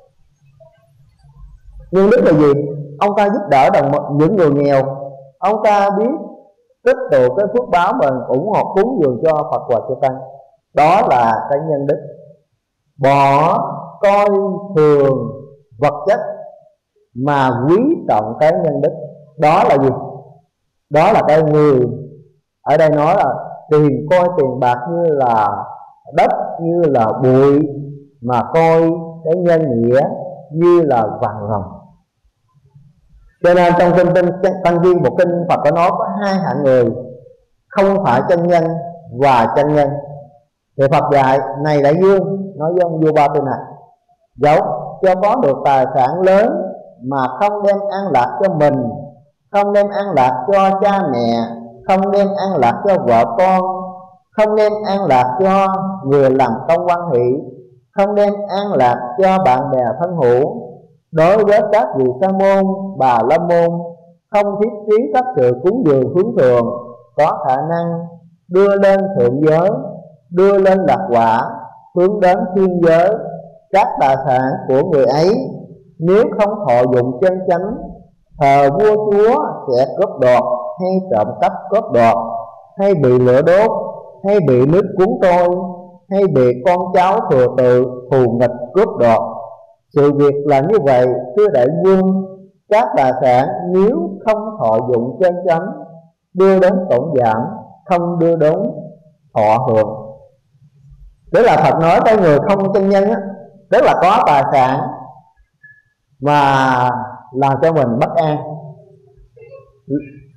Nhân đức là gì? Ông ta giúp đỡ những người nghèo, ông ta biết tích tụ cái phước báo mình ủng hộ cúng dường cho Phật và chư Tăng. Đó là cái nhân đức. Bỏ coi thường vật chất mà quý trọng cái nhân đức. Đó là gì? Đó là cái người ở đây nói là coi tiền bạc như là đất, như là bụi, mà coi cái nhân nghĩa như là vàng ròng. Cho nên trong kinh Tăng Viên, một kinh Phật có nói có 2 hạng người, không phải chân nhân và chân nhân. Thì Phật dạy này đại dương, nói với ông vua Ba Tư này, dẫu cho có được tài sản lớn mà không đem an lạc cho mình, không đem an lạc cho cha mẹ, không đem an lạc cho vợ con, không đem an lạc cho người làm công quan hệ, không đem an lạc cho bạn bè thân hữu, đối với các vị sa môn, bà la môn, không thiết trí các sự cúng dường hướng thường, có khả năng đưa lên thượng giới, đưa lên lạc quả, hướng đến thiên giới. Các tài sản của người ấy nếu không thọ dụng chân chánh, thờ vua chúa sẽ cướp đoạt, hay trộm cắp cướp đoạt, hay bị lửa đốt, hay bị nước cuốn trôi, hay bị con cháu thừa tự thù nghịch cướp đoạt. Sự việc là như vậy, thưa đại vương, các tài sản nếu không thọ dụng chân chánh, đưa đến tổn giảm, không đưa đến thọ hưởng. Đấy là Phật nói cái người không chân nhân á, tức là có tài sản mà làm cho mình bất an,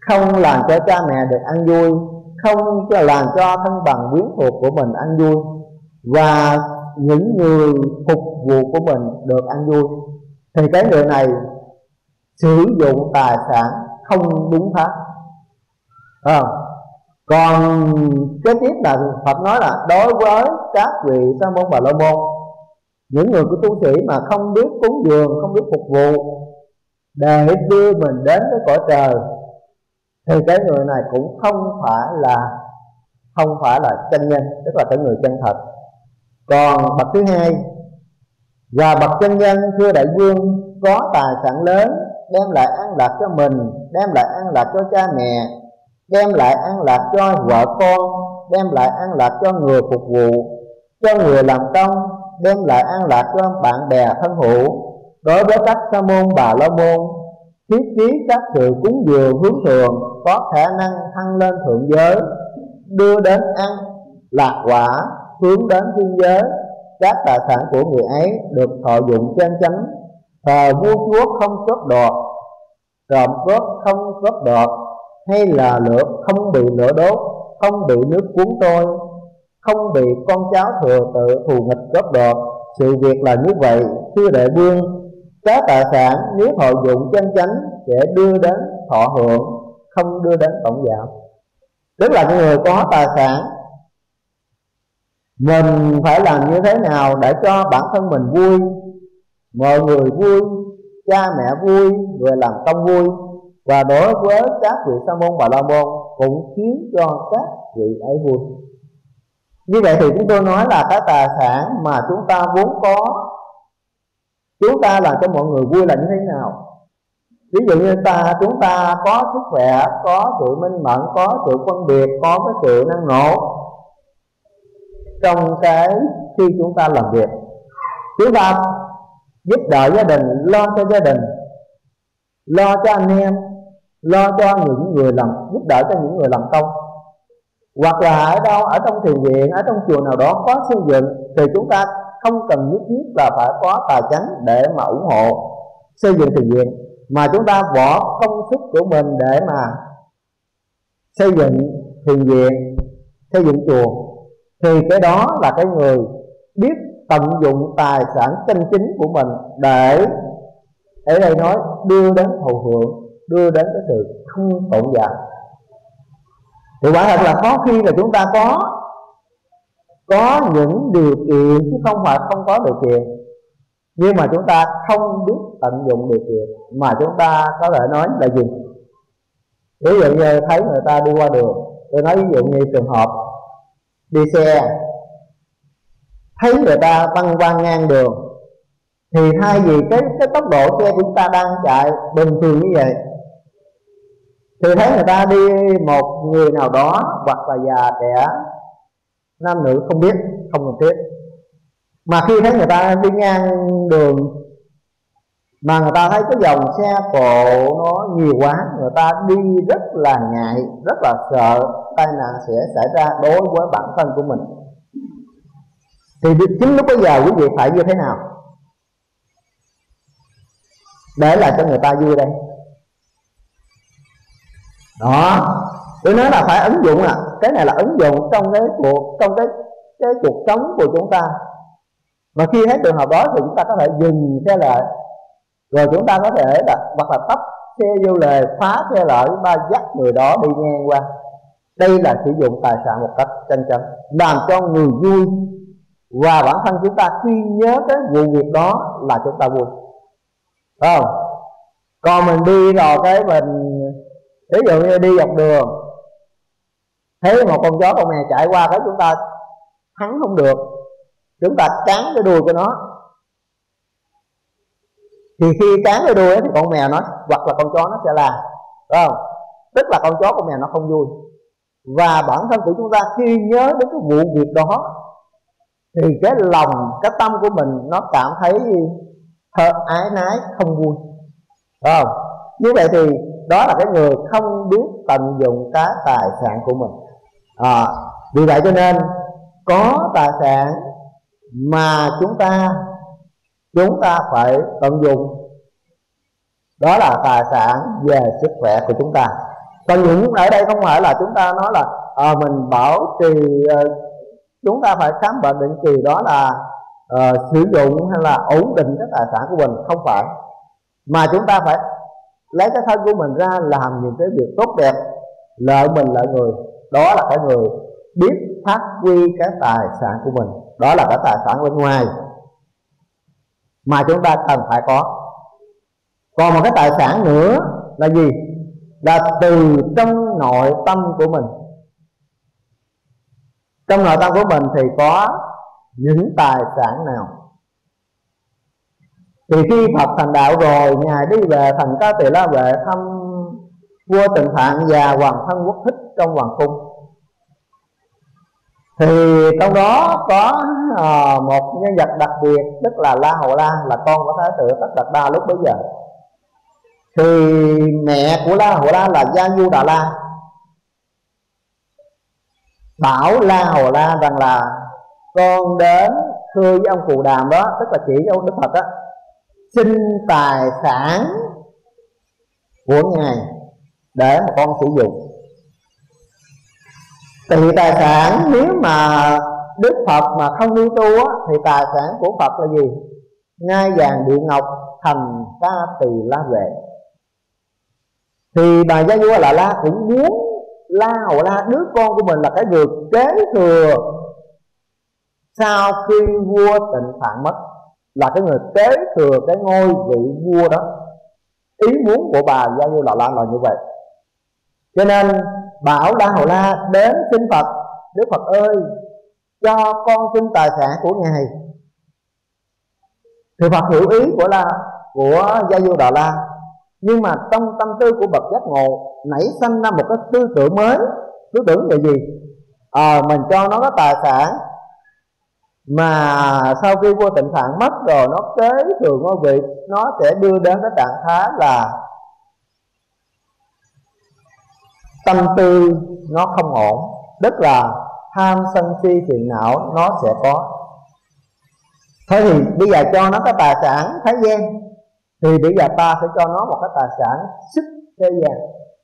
không làm cho cha mẹ được ăn vui, không làm cho thân bằng quyến thuộc của mình ăn vui, và những người phục vụ của mình được ăn vui, thì cái người này sử dụng tài sản không đúng pháp. Còn cái tiếp là Phật nói là đối với các vị Sa môn Bà La môn, những người của tu sĩ mà không biết cúng dường, không biết phục vụ để đưa mình đến cái cõi trời, thì cái người này cũng không phải là chân nhân, tức là cái người chân thật. Còn bậc thứ hai và bậc chân nhân, thưa đại vương, có tài sản lớn, đem lại an lạc cho mình, đem lại an lạc cho cha mẹ, đem lại an lạc cho vợ con, đem lại an lạc cho người phục vụ, cho người làm công, đem lại an lạc cho bạn bè thân hữu. Đối với các Sa môn Bà La môn, thiết trí các sự cúng dường hướng thượng, có khả năng thăng lên thượng giới, đưa đến an lạc quả, hướng đến thiên giới. Các tài sản của người ấy được thọ dụng chân chánh, thờ vua chúa không cướp đoạt, trộm cướp không cướp đoạt, hay là lửa không bị lửa đốt, không bị nước cuốn trôi, không bị con cháu thừa tự thù nghịch cướp đoạt. Sự việc là như vậy, thưa đại vương, các tài sản nếu thọ dụng chân chánh sẽ đưa đến thọ hưởng, không đưa đến tổng giảm. Tức là người có tài sản, mình phải làm như thế nào để cho bản thân mình vui, mọi người vui, cha mẹ vui, người làm công vui. Và đối với các vị Sa môn Bà La môn cũng khiến cho các vị ấy vui. Như vậy thì chúng tôi nói là cái tài sản mà chúng ta vốn có, chúng ta làm cho mọi người vui là như thế nào. Ví dụ như chúng ta có sức khỏe, có sự minh mẫn, có sự phân biệt, có cái sự năng nổ trong cái khi chúng ta làm việc. Chúng ta giúp đỡ gia đình, lo cho gia đình, lo cho anh em, lo cho những người làm, giúp đỡ cho những người làm công. Hoặc là ở đâu, ở trong thiền viện, ở trong chùa nào đó có xây dựng, thì chúng ta không cần nhất thiết là phải có tài chánh để mà ủng hộ xây dựng thiền viện, mà chúng ta bỏ công sức của mình để mà xây dựng thiền viện, xây dựng chùa, thì cái đó là cái người biết tận dụng tài sản chân chính của mình để, ở đây nói, đưa đến thụ hưởng, đưa đến cái sự không tổn giảm. Thì quả thật là có khi là chúng ta có những điều kiện, chứ không phải không có điều kiện, nhưng mà chúng ta không biết tận dụng điều kiện, mà chúng ta có thể nói là gì? Ví dụ như thấy người ta đi qua đường, tôi nói ví dụ như trường hợp đi xe, thấy người ta băng qua ngang đường, thì thay vì cái tốc độ xe chúng ta đang chạy bình thường như vậy, thì thấy người ta đi, một người nào đó hoặc là già trẻ, nam nữ không biết, không cần biết, mà khi thấy người ta đi ngang đường mà người ta thấy cái dòng xe cộ nó nhiều quá, người ta đi rất là ngại, rất là sợ tai nạn sẽ xảy ra đối với bản thân của mình, thì chính lúc bây giờ quý vị phải như thế nào để làm cho người ta vui đây? Đó, tôi nói là phải ứng dụng, cái này là ứng dụng trong cái cuộc sống của chúng ta. Mà khi hết trường hợp đó thì chúng ta có thể dừng xe lại, rồi chúng ta có thể hoặc là tấp xe vô lề, phá xe lại, chúng ta dắt người đó đi ngang qua. Đây là sử dụng tài sản một cách chân chánh, làm cho người vui, và bản thân chúng ta khi nhớ cái vụ việc đó là chúng ta vui, phải không? Còn mình đi rồi cái mình, ví dụ như đi dọc đường, thấy một con chó con mèo chạy qua, cái chúng ta thắng không được, chúng ta cán cái đuôi của nó, thì khi cán cái đuôi thì con mèo nó hoặc là con chó nó sẽ la, phải không? Tức là con chó con mèo nó không vui. Và bản thân của chúng ta khi nhớ đến cái vụ việc đó thì cái lòng, cái tâm của mình nó cảm thấy ái nái, không vui, phải không? Như vậy thì đó là cái người không biết tận dụng cái tài sản của mình. Vì vậy cho nên có tài sản mà chúng ta phải tận dụng, đó là tài sản về sức khỏe của chúng ta. Còn những ở đây không phải là chúng ta nói là mình bảo trì, chúng ta phải khám bệnh định kỳ, đó là sử dụng hay là ổn định cái tài sản của mình, không phải. Mà chúng ta phải lấy cái thân của mình ra làm những cái việc tốt đẹp, lợi mình lợi người. Đó là cái người biết phát huy cái tài sản của mình. Đó là cái tài sản bên ngoài mà chúng ta cần phải có. Còn một cái tài sản nữa là gì? Là từ trong nội tâm của mình. Trong nội tâm của mình thì có những tài sản nào? Thì khi Phật thành đạo rồi, Ngài đi về thành Ca Tỳ La Vệ thăm vua Tịnh Phạn và hoàng thân Quốc Thích trong hoàng cung. Thì trong đó có một nhân vật đặc biệt, tức là La Hầu La, là con của Thái tử Tất Đạt Đa lúc bấy giờ. Thì mẹ của La Hầu La là Gia Du Đà La bảo La Hầu La rằng là con đến thưa với ông Cù Đàm đó, tức là chỉ với ông Đức Phật đó, xin tài sản của Ngài để mà con sử dụng. Thì tài sản nếu mà Đức Phật mà không đi tu á, thì tài sản của Phật là gì? Ngai vàng điện ngọc, thành Ca Tỳ La Vệ. Thì bà Gia Du Đà La cũng muốn La Hầu La, đứa con của mình, là cái người kế thừa sau khi vua Tịnh Phạn mất, là cái người kế thừa cái ngôi vị vua đó. Ý muốn của bà Gia Du Đà La là như vậy. Cho nên bảo La Hầu La đến xin Phật: Đức Phật ơi, cho con xin tài sản của Ngài. Thì Phật hiểu ý của Gia Du Đà La. Nhưng mà trong tâm tư của bậc giác ngộ nảy sinh ra một cái tư tưởng mới. Tư tưởng về gì? Mình cho nó có tài sản mà sau khi vua Tịnh Phạn mất rồi, nó kế thừa ngôi vị, nó sẽ đưa đến cái trạng thái là tâm tư nó không ổn, tức là tham sân si phiền não nó sẽ có. Thế thì bây giờ cho nó cái tài sản thế gian, thì bây giờ ta sẽ cho nó một cái tài sản sức thế gian.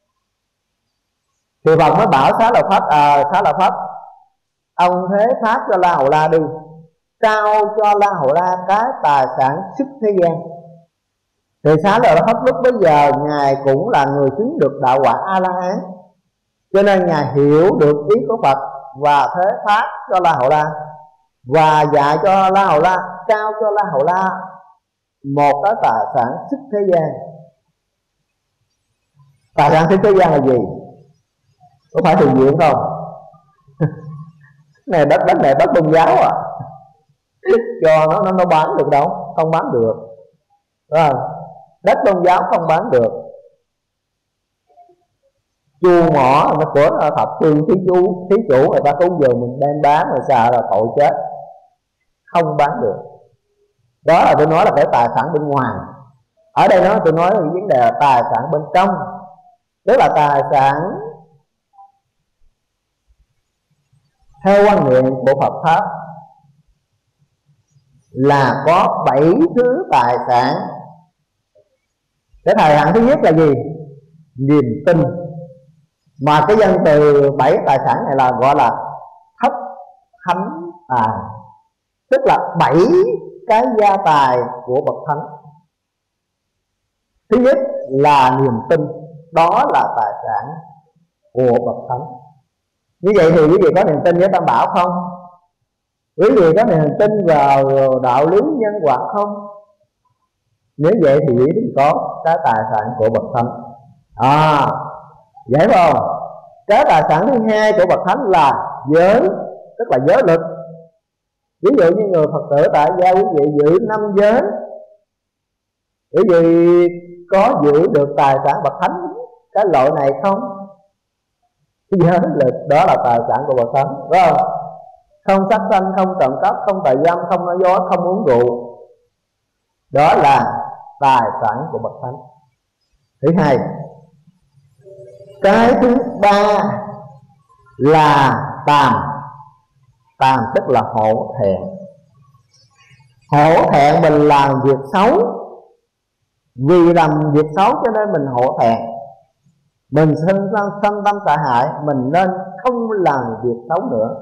Thì Phật mới bảo Xá Lợi Phất, ông thế pháp cho La Hầu La đi, trao cho La Hầu La cái tài sản sức thế gian. Thì Xá Lợi Phất lúc bấy giờ Ngài cũng là người chứng được đạo quả A-la-hán, cho nên Ngài hiểu được ý của Phật và thế pháp cho La Hầu La, và dạy cho La Hầu La, trao cho La Hầu La một cái tài sản sức thế gian. Tài sản sức thế gian là gì? Có phải thiền viện không? Này đất này đất tôn giáo à. Cho nó bán được đâu? Không bán được. Đúng không? Đất tôn giáo không bán được. Chu mỏ nó của thập phương thí chủ người ta cúng dường, mình đem bán rồi xà là tội chết, không bán được. Đó là tôi nói là cái tài sản bên ngoài. Ở đây tôi nói là vấn đề là tài sản bên trong, tức là tài sản theo quan niệm của Phật pháp là có 7 thứ tài sản. Cái tài sản thứ nhất là gì? Niềm tin. Mà cái danh từ 7 tài sản này là gọi là thất thánh tài, tức là 7 cái gia tài của bậc thánh. Thứ nhất là niềm tin, đó là tài sản của bậc thánh. Như vậy thì quý vị có niềm tin với Tam Bảo không? Quý vị có niềm tin vào đạo lý nhân quả không? Nếu vậy thì quý vị có cái tài sản của bậc thánh. Dễ không? Cái tài sản thứ hai của bậc thánh là giới, tức là giới lực. Ví dụ như người Phật tử tại gia quý vị giữ 5 giới, quý vị có giữ được tài sản bậc thánh cái loại này không? Giới lực đó là tài sản của bậc thánh, đúng không? Không sát sanh, không trộm cắp, không tà dâm, không nói dối, không uống rượu, đó là tài sản của bậc thánh. Thứ hai. Cái thứ ba là tàm. Tàm tức là hổ thẹn. Hổ thẹn mình làm việc xấu, vì làm việc xấu cho nên mình hổ thẹn. mình sanh tâm sợ hãi, mình nên không làm việc xấu nữa.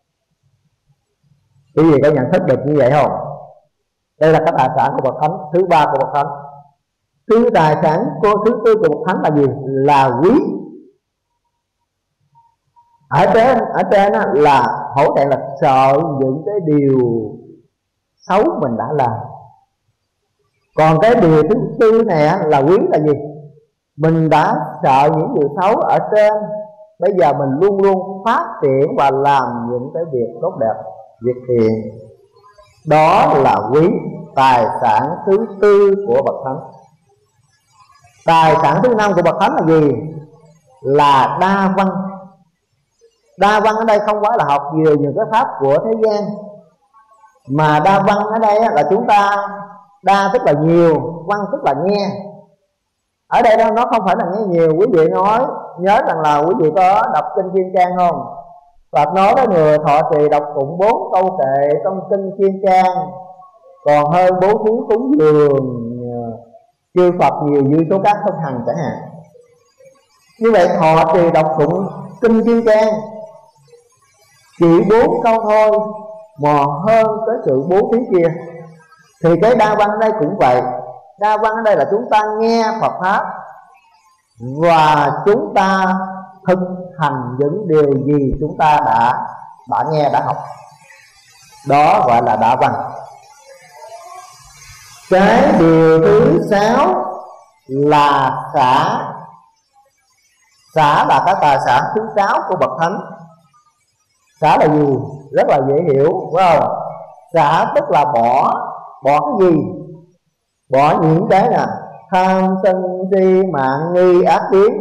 Quý vị có nhận thức được như vậy không? Đây là cái tài sản của bậc thánh thứ ba của bậc thánh. Thứ tài sản thứ tư của bậc thánh là gì? Là quý. Ở trên là hổ thẹn, là sợ những cái điều xấu mình đã làm. Còn cái điều thứ tư này là quý là gì? Mình đã sợ những điều xấu ở trên, bây giờ mình luôn luôn phát triển và làm những cái việc tốt đẹp, việc thiện. Đó là quý, tài sản thứ tư của bậc thánh. Tài sản thứ năm của bậc thánh là gì? Là đa văn. Đa văn ở đây không phải là học nhiều những cái pháp của thế gian, mà đa văn ở đây là chúng ta, đa tức là nhiều, văn tức là nghe. Ở đây nó không phải là nghe nhiều. Quý vị nói nhớ rằng là quý vị có đọc kinh Kim Cang không? Phật nói với người thọ trì đọc tụng 4 câu kệ trong kinh Kim Cang còn hơn bố thí cúng dường chư Phật nhiều như số các thông hành chẳng hạn. Như vậy thọ trì đọc tụng kinh Kim Cang chỉ 4 câu thôi mà hơn cái sự bố thí kia. Thì cái đa văn ở đây cũng vậy. Đa văn ở đây là chúng ta nghe Phật pháp và chúng ta thực hành những điều gì chúng ta đã nghe, đã học. Đó gọi là đa văn. Cái điều thứ 6 là xả. Xả là cái tài sản thứ 6 của bậc thánh. Xả là gì? Rất là dễ hiểu, phải không? Xả tức là bỏ cái gì? Bỏ những cái nè, tham sân si mạng nghi ác kiến,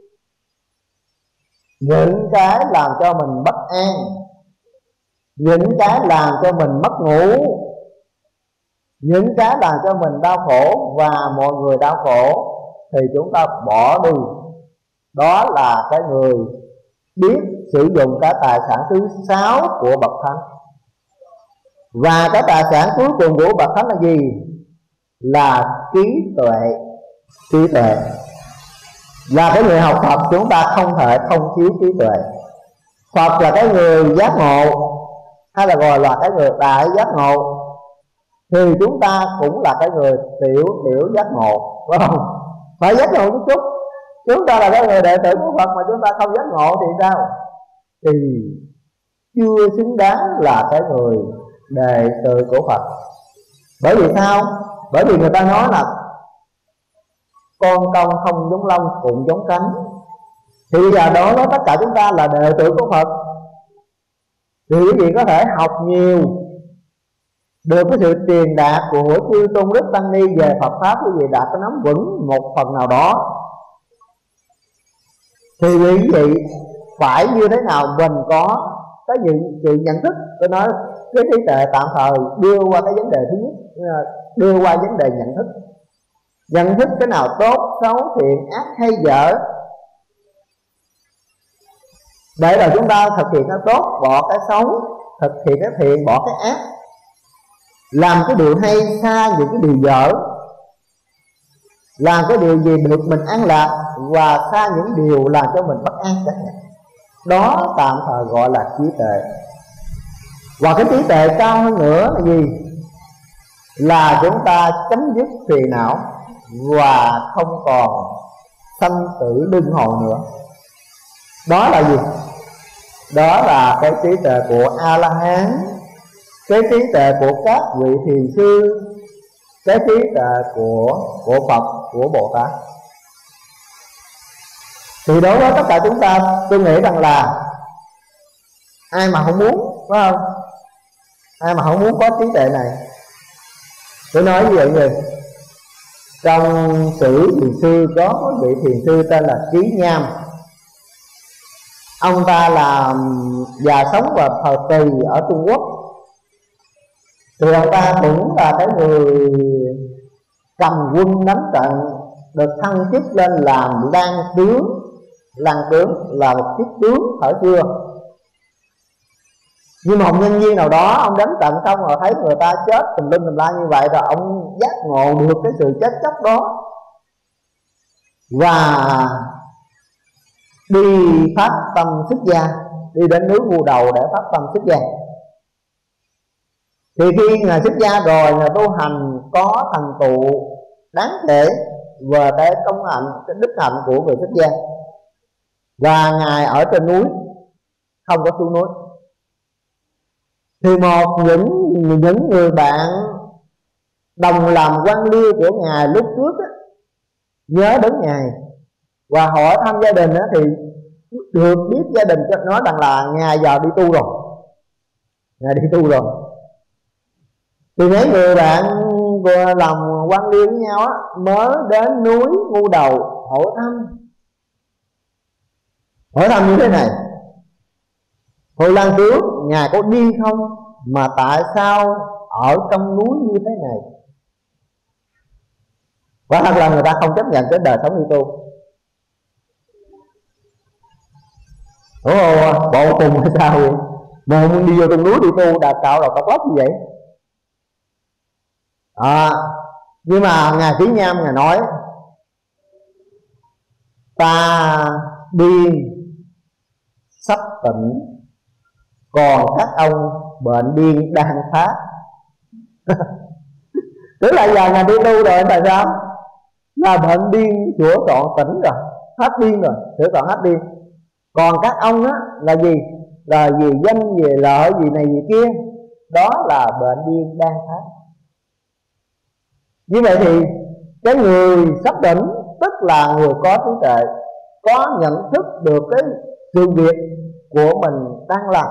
những cái làm cho mình bất an, những cái làm cho mình mất ngủ, những cái làm cho mình đau khổ và mọi người đau khổ, thì chúng ta bỏ đi. Đó là cái người biết sử dụng cái tài sản thứ 6 của bậc thánh. Và cái tài sản cuối cùng của bậc thánh là gì? Là trí tuệ. Trí tuệ là cái người học Phật, chúng ta không thể không thiếu trí tuệ. Phật là cái người giác ngộ, hay là gọi là cái người đại giác ngộ, thì chúng ta cũng là cái người tiểu giác ngộ, phải không? Phải giác ngộ chút chút. Chúng ta là cái người đệ tử của Phật mà chúng ta không giác ngộ thì sao? Thì chưa xứng đáng là cái người đệ tử của Phật. Bởi vì sao? Bởi vì người ta nói là con công không giống lông cũng giống cánh. Thì bây giờ đó nói tất cả chúng ta là đệ tử của Phật, thì quý vị có thể học nhiều, được cái sự truyền đạt của chư tôn đức tăng ni về Phật pháp, quý vị đã có nắm vững một phần nào đó, thì quý vị phải như thế nào mình có cái sự nhận thức. Tôi nói cái trí tuệ tạm thời đưa qua cái vấn đề thứ nhất, đưa qua vấn đề nhận thức. Nhận thức cái nào tốt, xấu, thiện, ác hay dở, để rồi chúng ta thực hiện cái tốt, bỏ cái xấu, thực hiện cái thiện, bỏ cái ác, làm cái điều hay, xa những cái điều dở, làm cái điều gì được mình an lạc và xa những điều làm cho mình bất an chẳng hạn. Đó tạm thời gọi là trí tuệ. Và cái trí tuệ cao hơn nữa là gì? Là chúng ta chấm dứt phiền não và không còn sanh tử luân hồi nữa. Đó là gì? Đó là cái trí tuệ của A-la-hán, cái trí tuệ của các vị thiền sư, cái trí tuệ của Phật, của Bồ Tát. Thì đối với tất cả chúng ta, tôi nghĩ rằng là ai mà không muốn, phải không? Ai mà không muốn có trí tuệ này. Tôi nói như vậy người, trong sử thiền sư có một vị thiền sư tên là Trí Nham. Ông ta là già sống vào thời Tỳ ở Trung Quốc. Thì ông ta cũng là cái người cầm quân đánh trận, được thăng chức lên làm lang tướng. Lang tướng là một chức tướng thời xưa. Nhưng mà một nhân viên nào đó, ông đánh trận xong rồi thấy người ta chết tùm lum tùm la như vậy, rồi ông giác ngộ được cái sự chết chóc đó. Và đi phát tâm xuất gia, đi đến núi Ngu Đầu để phát tâm xuất gia. Thì khi Ngài xuất gia rồi, Ngài tu hành có thành tựu đáng kể về cái công hạnh, cái đức hạnh của người xuất gia. Và Ngài ở trên núi, không có xuống núi. Thì những người bạn đồng làm quan liêu của Ngài lúc trước á, nhớ đến Ngài và hỏi thăm gia đình á, thì được biết gia đình nói rằng là Ngài giờ đi tu rồi, Ngài đi tu rồi. Thì mấy người bạn vừa làm quan liêu với nhau á, mới đến núi Ngu Đầu hỏi thăm như thế này: hồi lần trước Ngài có đi không, mà tại sao ở trong núi như thế này? Quả thật là người ta không chấp nhận cái đời sống đi tu. Bộ cùng hay sao vậy? Mà muốn đi vô trong núi đi tu đà cạo đầu tóc lóc như vậy? Nhưng mà Ngài Trí Nham Ngài nói: ta điên sắp tỉnh, còn các ông bệnh điên đang phát. Tức là giờ Ngài đi tu rồi, tại sao? Là bệnh điên sửa trọn tỉnh rồi, hết điên rồi, sửa trọn hết điên. Còn các ông á là gì? Là vì danh, về lợi, gì này gì kia, đó là bệnh điên đang phát. Như vậy thì cái người sắp tỉnh tức là người có trí tuệ, có nhận thức được cái sự việc của mình đang làm,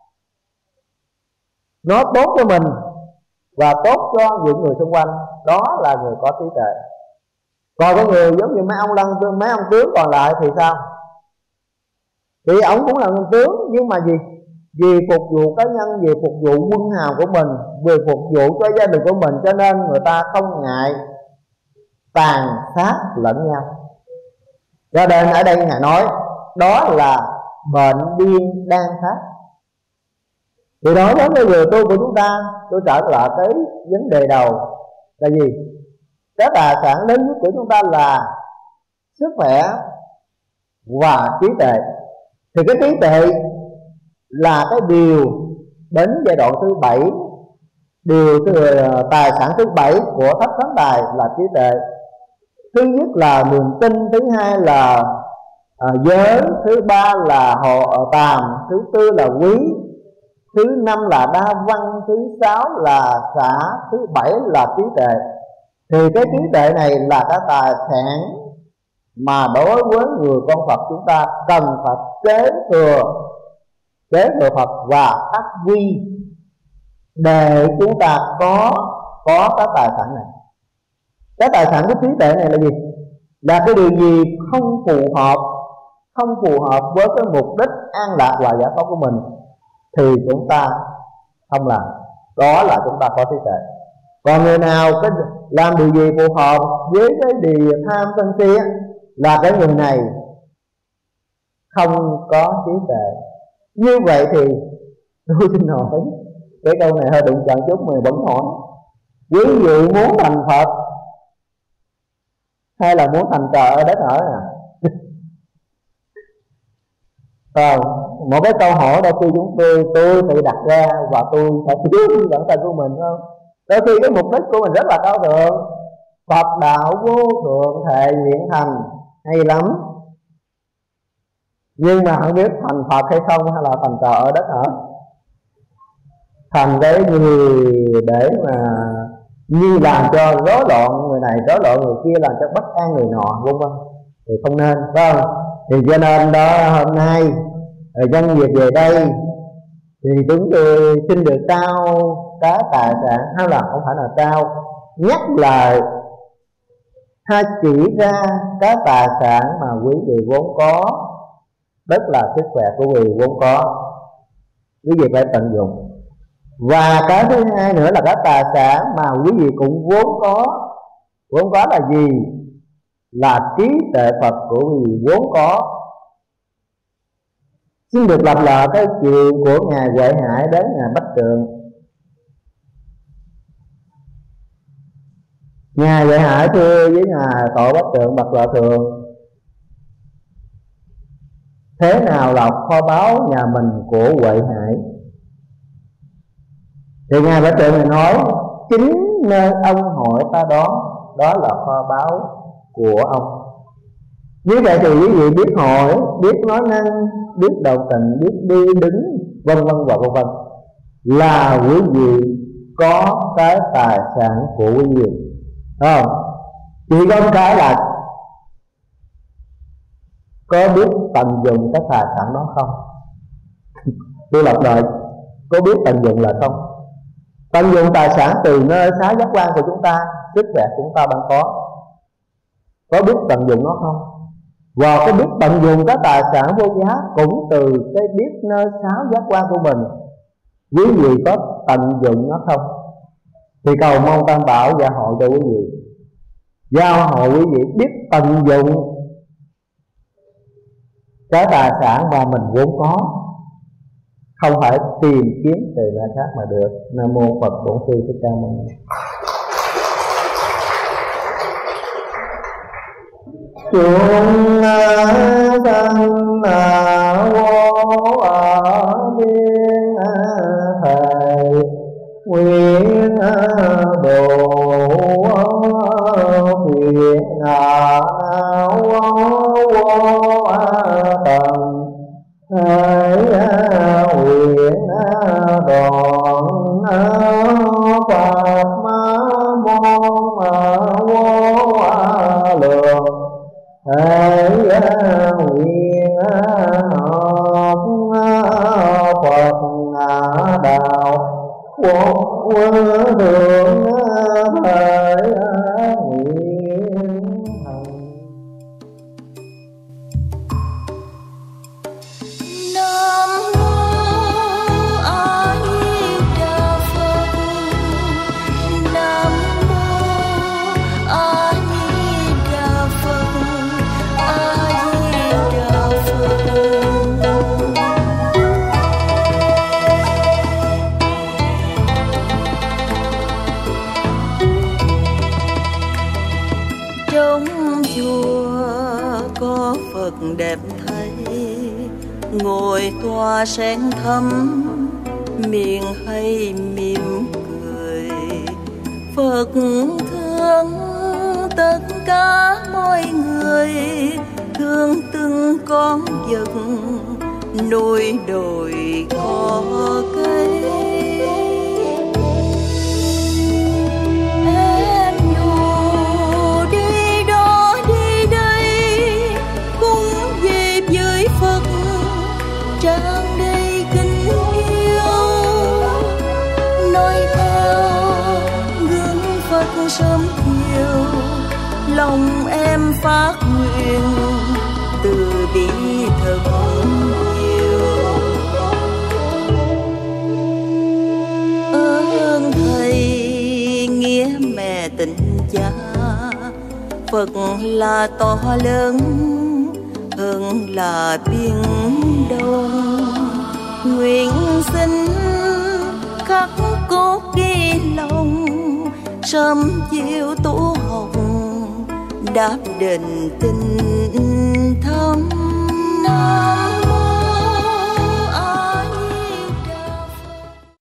nó tốt cho mình và tốt cho những người xung quanh, đó là người có trí tuệ. Còn cái người giống như mấy ông tướng còn lại thì sao? Thì ông cũng là người tướng, nhưng mà gì? Vì phục vụ cá nhân, vì phục vụ quân hào của mình, vì phục vụ cho gia đình của mình, cho nên người ta không ngại tàn sát lẫn nhau. Cho nên ở đây Ngài nói đó là bệnh điên đang phát. Thì đối với cái người tu của chúng ta, tôi trở lại cái vấn đề đầu là gì? Cái tài sản lớn nhất của chúng ta là sức khỏe và trí tuệ. Thì cái trí tuệ là cái điều đến giai đoạn thứ 7, điều tài sản thứ 7 của thất tấn tài là trí tuệ. Thứ nhất là niềm tin, thứ hai là giới, thứ ba là hộ tàm, thứ tư là quý, thứ năm là đa văn, thứ sáu là xã, thứ 7 là trí tuệ. Thì cái trí tuệ này là cái tài sản mà đối với người con Phật chúng ta cần phải kế thừa Phật và phát huy để chúng ta có cái tài sản này. Cái tài sản của trí tuệ này là gì? Là cái điều gì không phù hợp với cái mục đích an lạc và giải thoát của mình thì chúng ta không làm. Đó là chúng ta có trí tuệ. Còn người nào cái làm điều gì phù hợp với cái điều tham sân si là cái người này không có trí tuệ. Như vậy thì tôi xin hỏi, cái câu này hơi đụng chạm chút mà vẫn hỏi: quý vị muốn thành Phật hay là muốn thành trời ở đất ở một cái câu hỏi đôi khi tôi tự đặt ra và tôi phải hướng dẫn tay của mình, không? Đôi khi cái mục đích của mình rất là cao thượng, Phật đạo vô thượng thệ nguyện thành, hay lắm, nhưng mà không biết thành Phật hay không, hay là thành trời ở đất ở, thành cái người để mà như làm cho rối loạn người này, rối loạn người kia, làm cho bất an người nọ, vân vân, thì không nên, phải không? Thì cho nên đó hôm nay nhân dịp về đây thì chúng tôi xin được trao cái tài sản, hay là không phải là trao, nhắc lại hay chỉ ra cái tài sản mà quý vị vốn có, tức là sức khỏe của quý vị vốn có, quý vị phải tận dụng. Và cái thứ hai nữa là cái tài sản mà quý vị cũng vốn có là gì? Là trí tuệ Phật của quý vị vốn có. Xin được lặp lại cái chuyện của Ngài Huệ Hải đến Ngài Bách Trượng. Ngài Huệ Hải thưa với Ngài Tổ Bách Trượng bạch Hòa Thượng: thế nào là kho báu nhà mình của Huệ Hải? Thì Ngài Bảo Trượng Ngài nói chính nơi ông hội ta đó, đó là kho báu của ông. Như vậy thì quý vị biết hỏi, biết nói năng, biết đầu tình, biết đi đứng, vân vân và vân vân, là quý vị có cái tài sản của quý vị, không? Chỉ có cái là có biết tận dụng cái tài sản đó không? Tôi lặp lại, có biết tận dụng là không? Tận dụng tài sản từ nơi xá giác quan của chúng ta, sức khỏe chúng ta đang có biết tận dụng nó không? Và có biết tận dụng cái tài sản vô giá cũng từ cái biết nơi sáu giác quan của mình, quý vị có tận dụng nó không? Thì cầu mong Tam Bảo gia hộ cho quý vị, gia hộ quý vị biết tận dụng cái tài sản mà mình vốn có, không phải tìm kiếm từ nơi khác mà được. Nam mô Phật Bổn Sư Thích Ca Mâu Ni. Chúng sanh vô ở biên thầy nguyện độ phiền não vô tận thế nguyện đoạn Phật môn vô lượng thế nguyện học Phật đạo quân thượng thời nguyện thành. Nam mô A Di Đà Phật. Nam mô A Di Đà Phật. A Di Đà Phật. Trong chùa có Phật đẹp thấy, ngồi tòa sen thắm, miệng hay mỉm cười. Phật thương tất cả mọi người, thương từng con vật núi đồi có cây. Em dù đi đó đi đây, cũng về với Phật tràn đầy kính yêu. Nói theo gương Phật sớm chiều, lòng em phát nguyện từ bi thật nhiều. Ơn thầy nghĩa mẹ tình cha, Phật là to lớn hơn là biển đông. Nguyện xin khắc cốt ghi lòng, sớm chiều tu học đáp đền tình thâm. Nam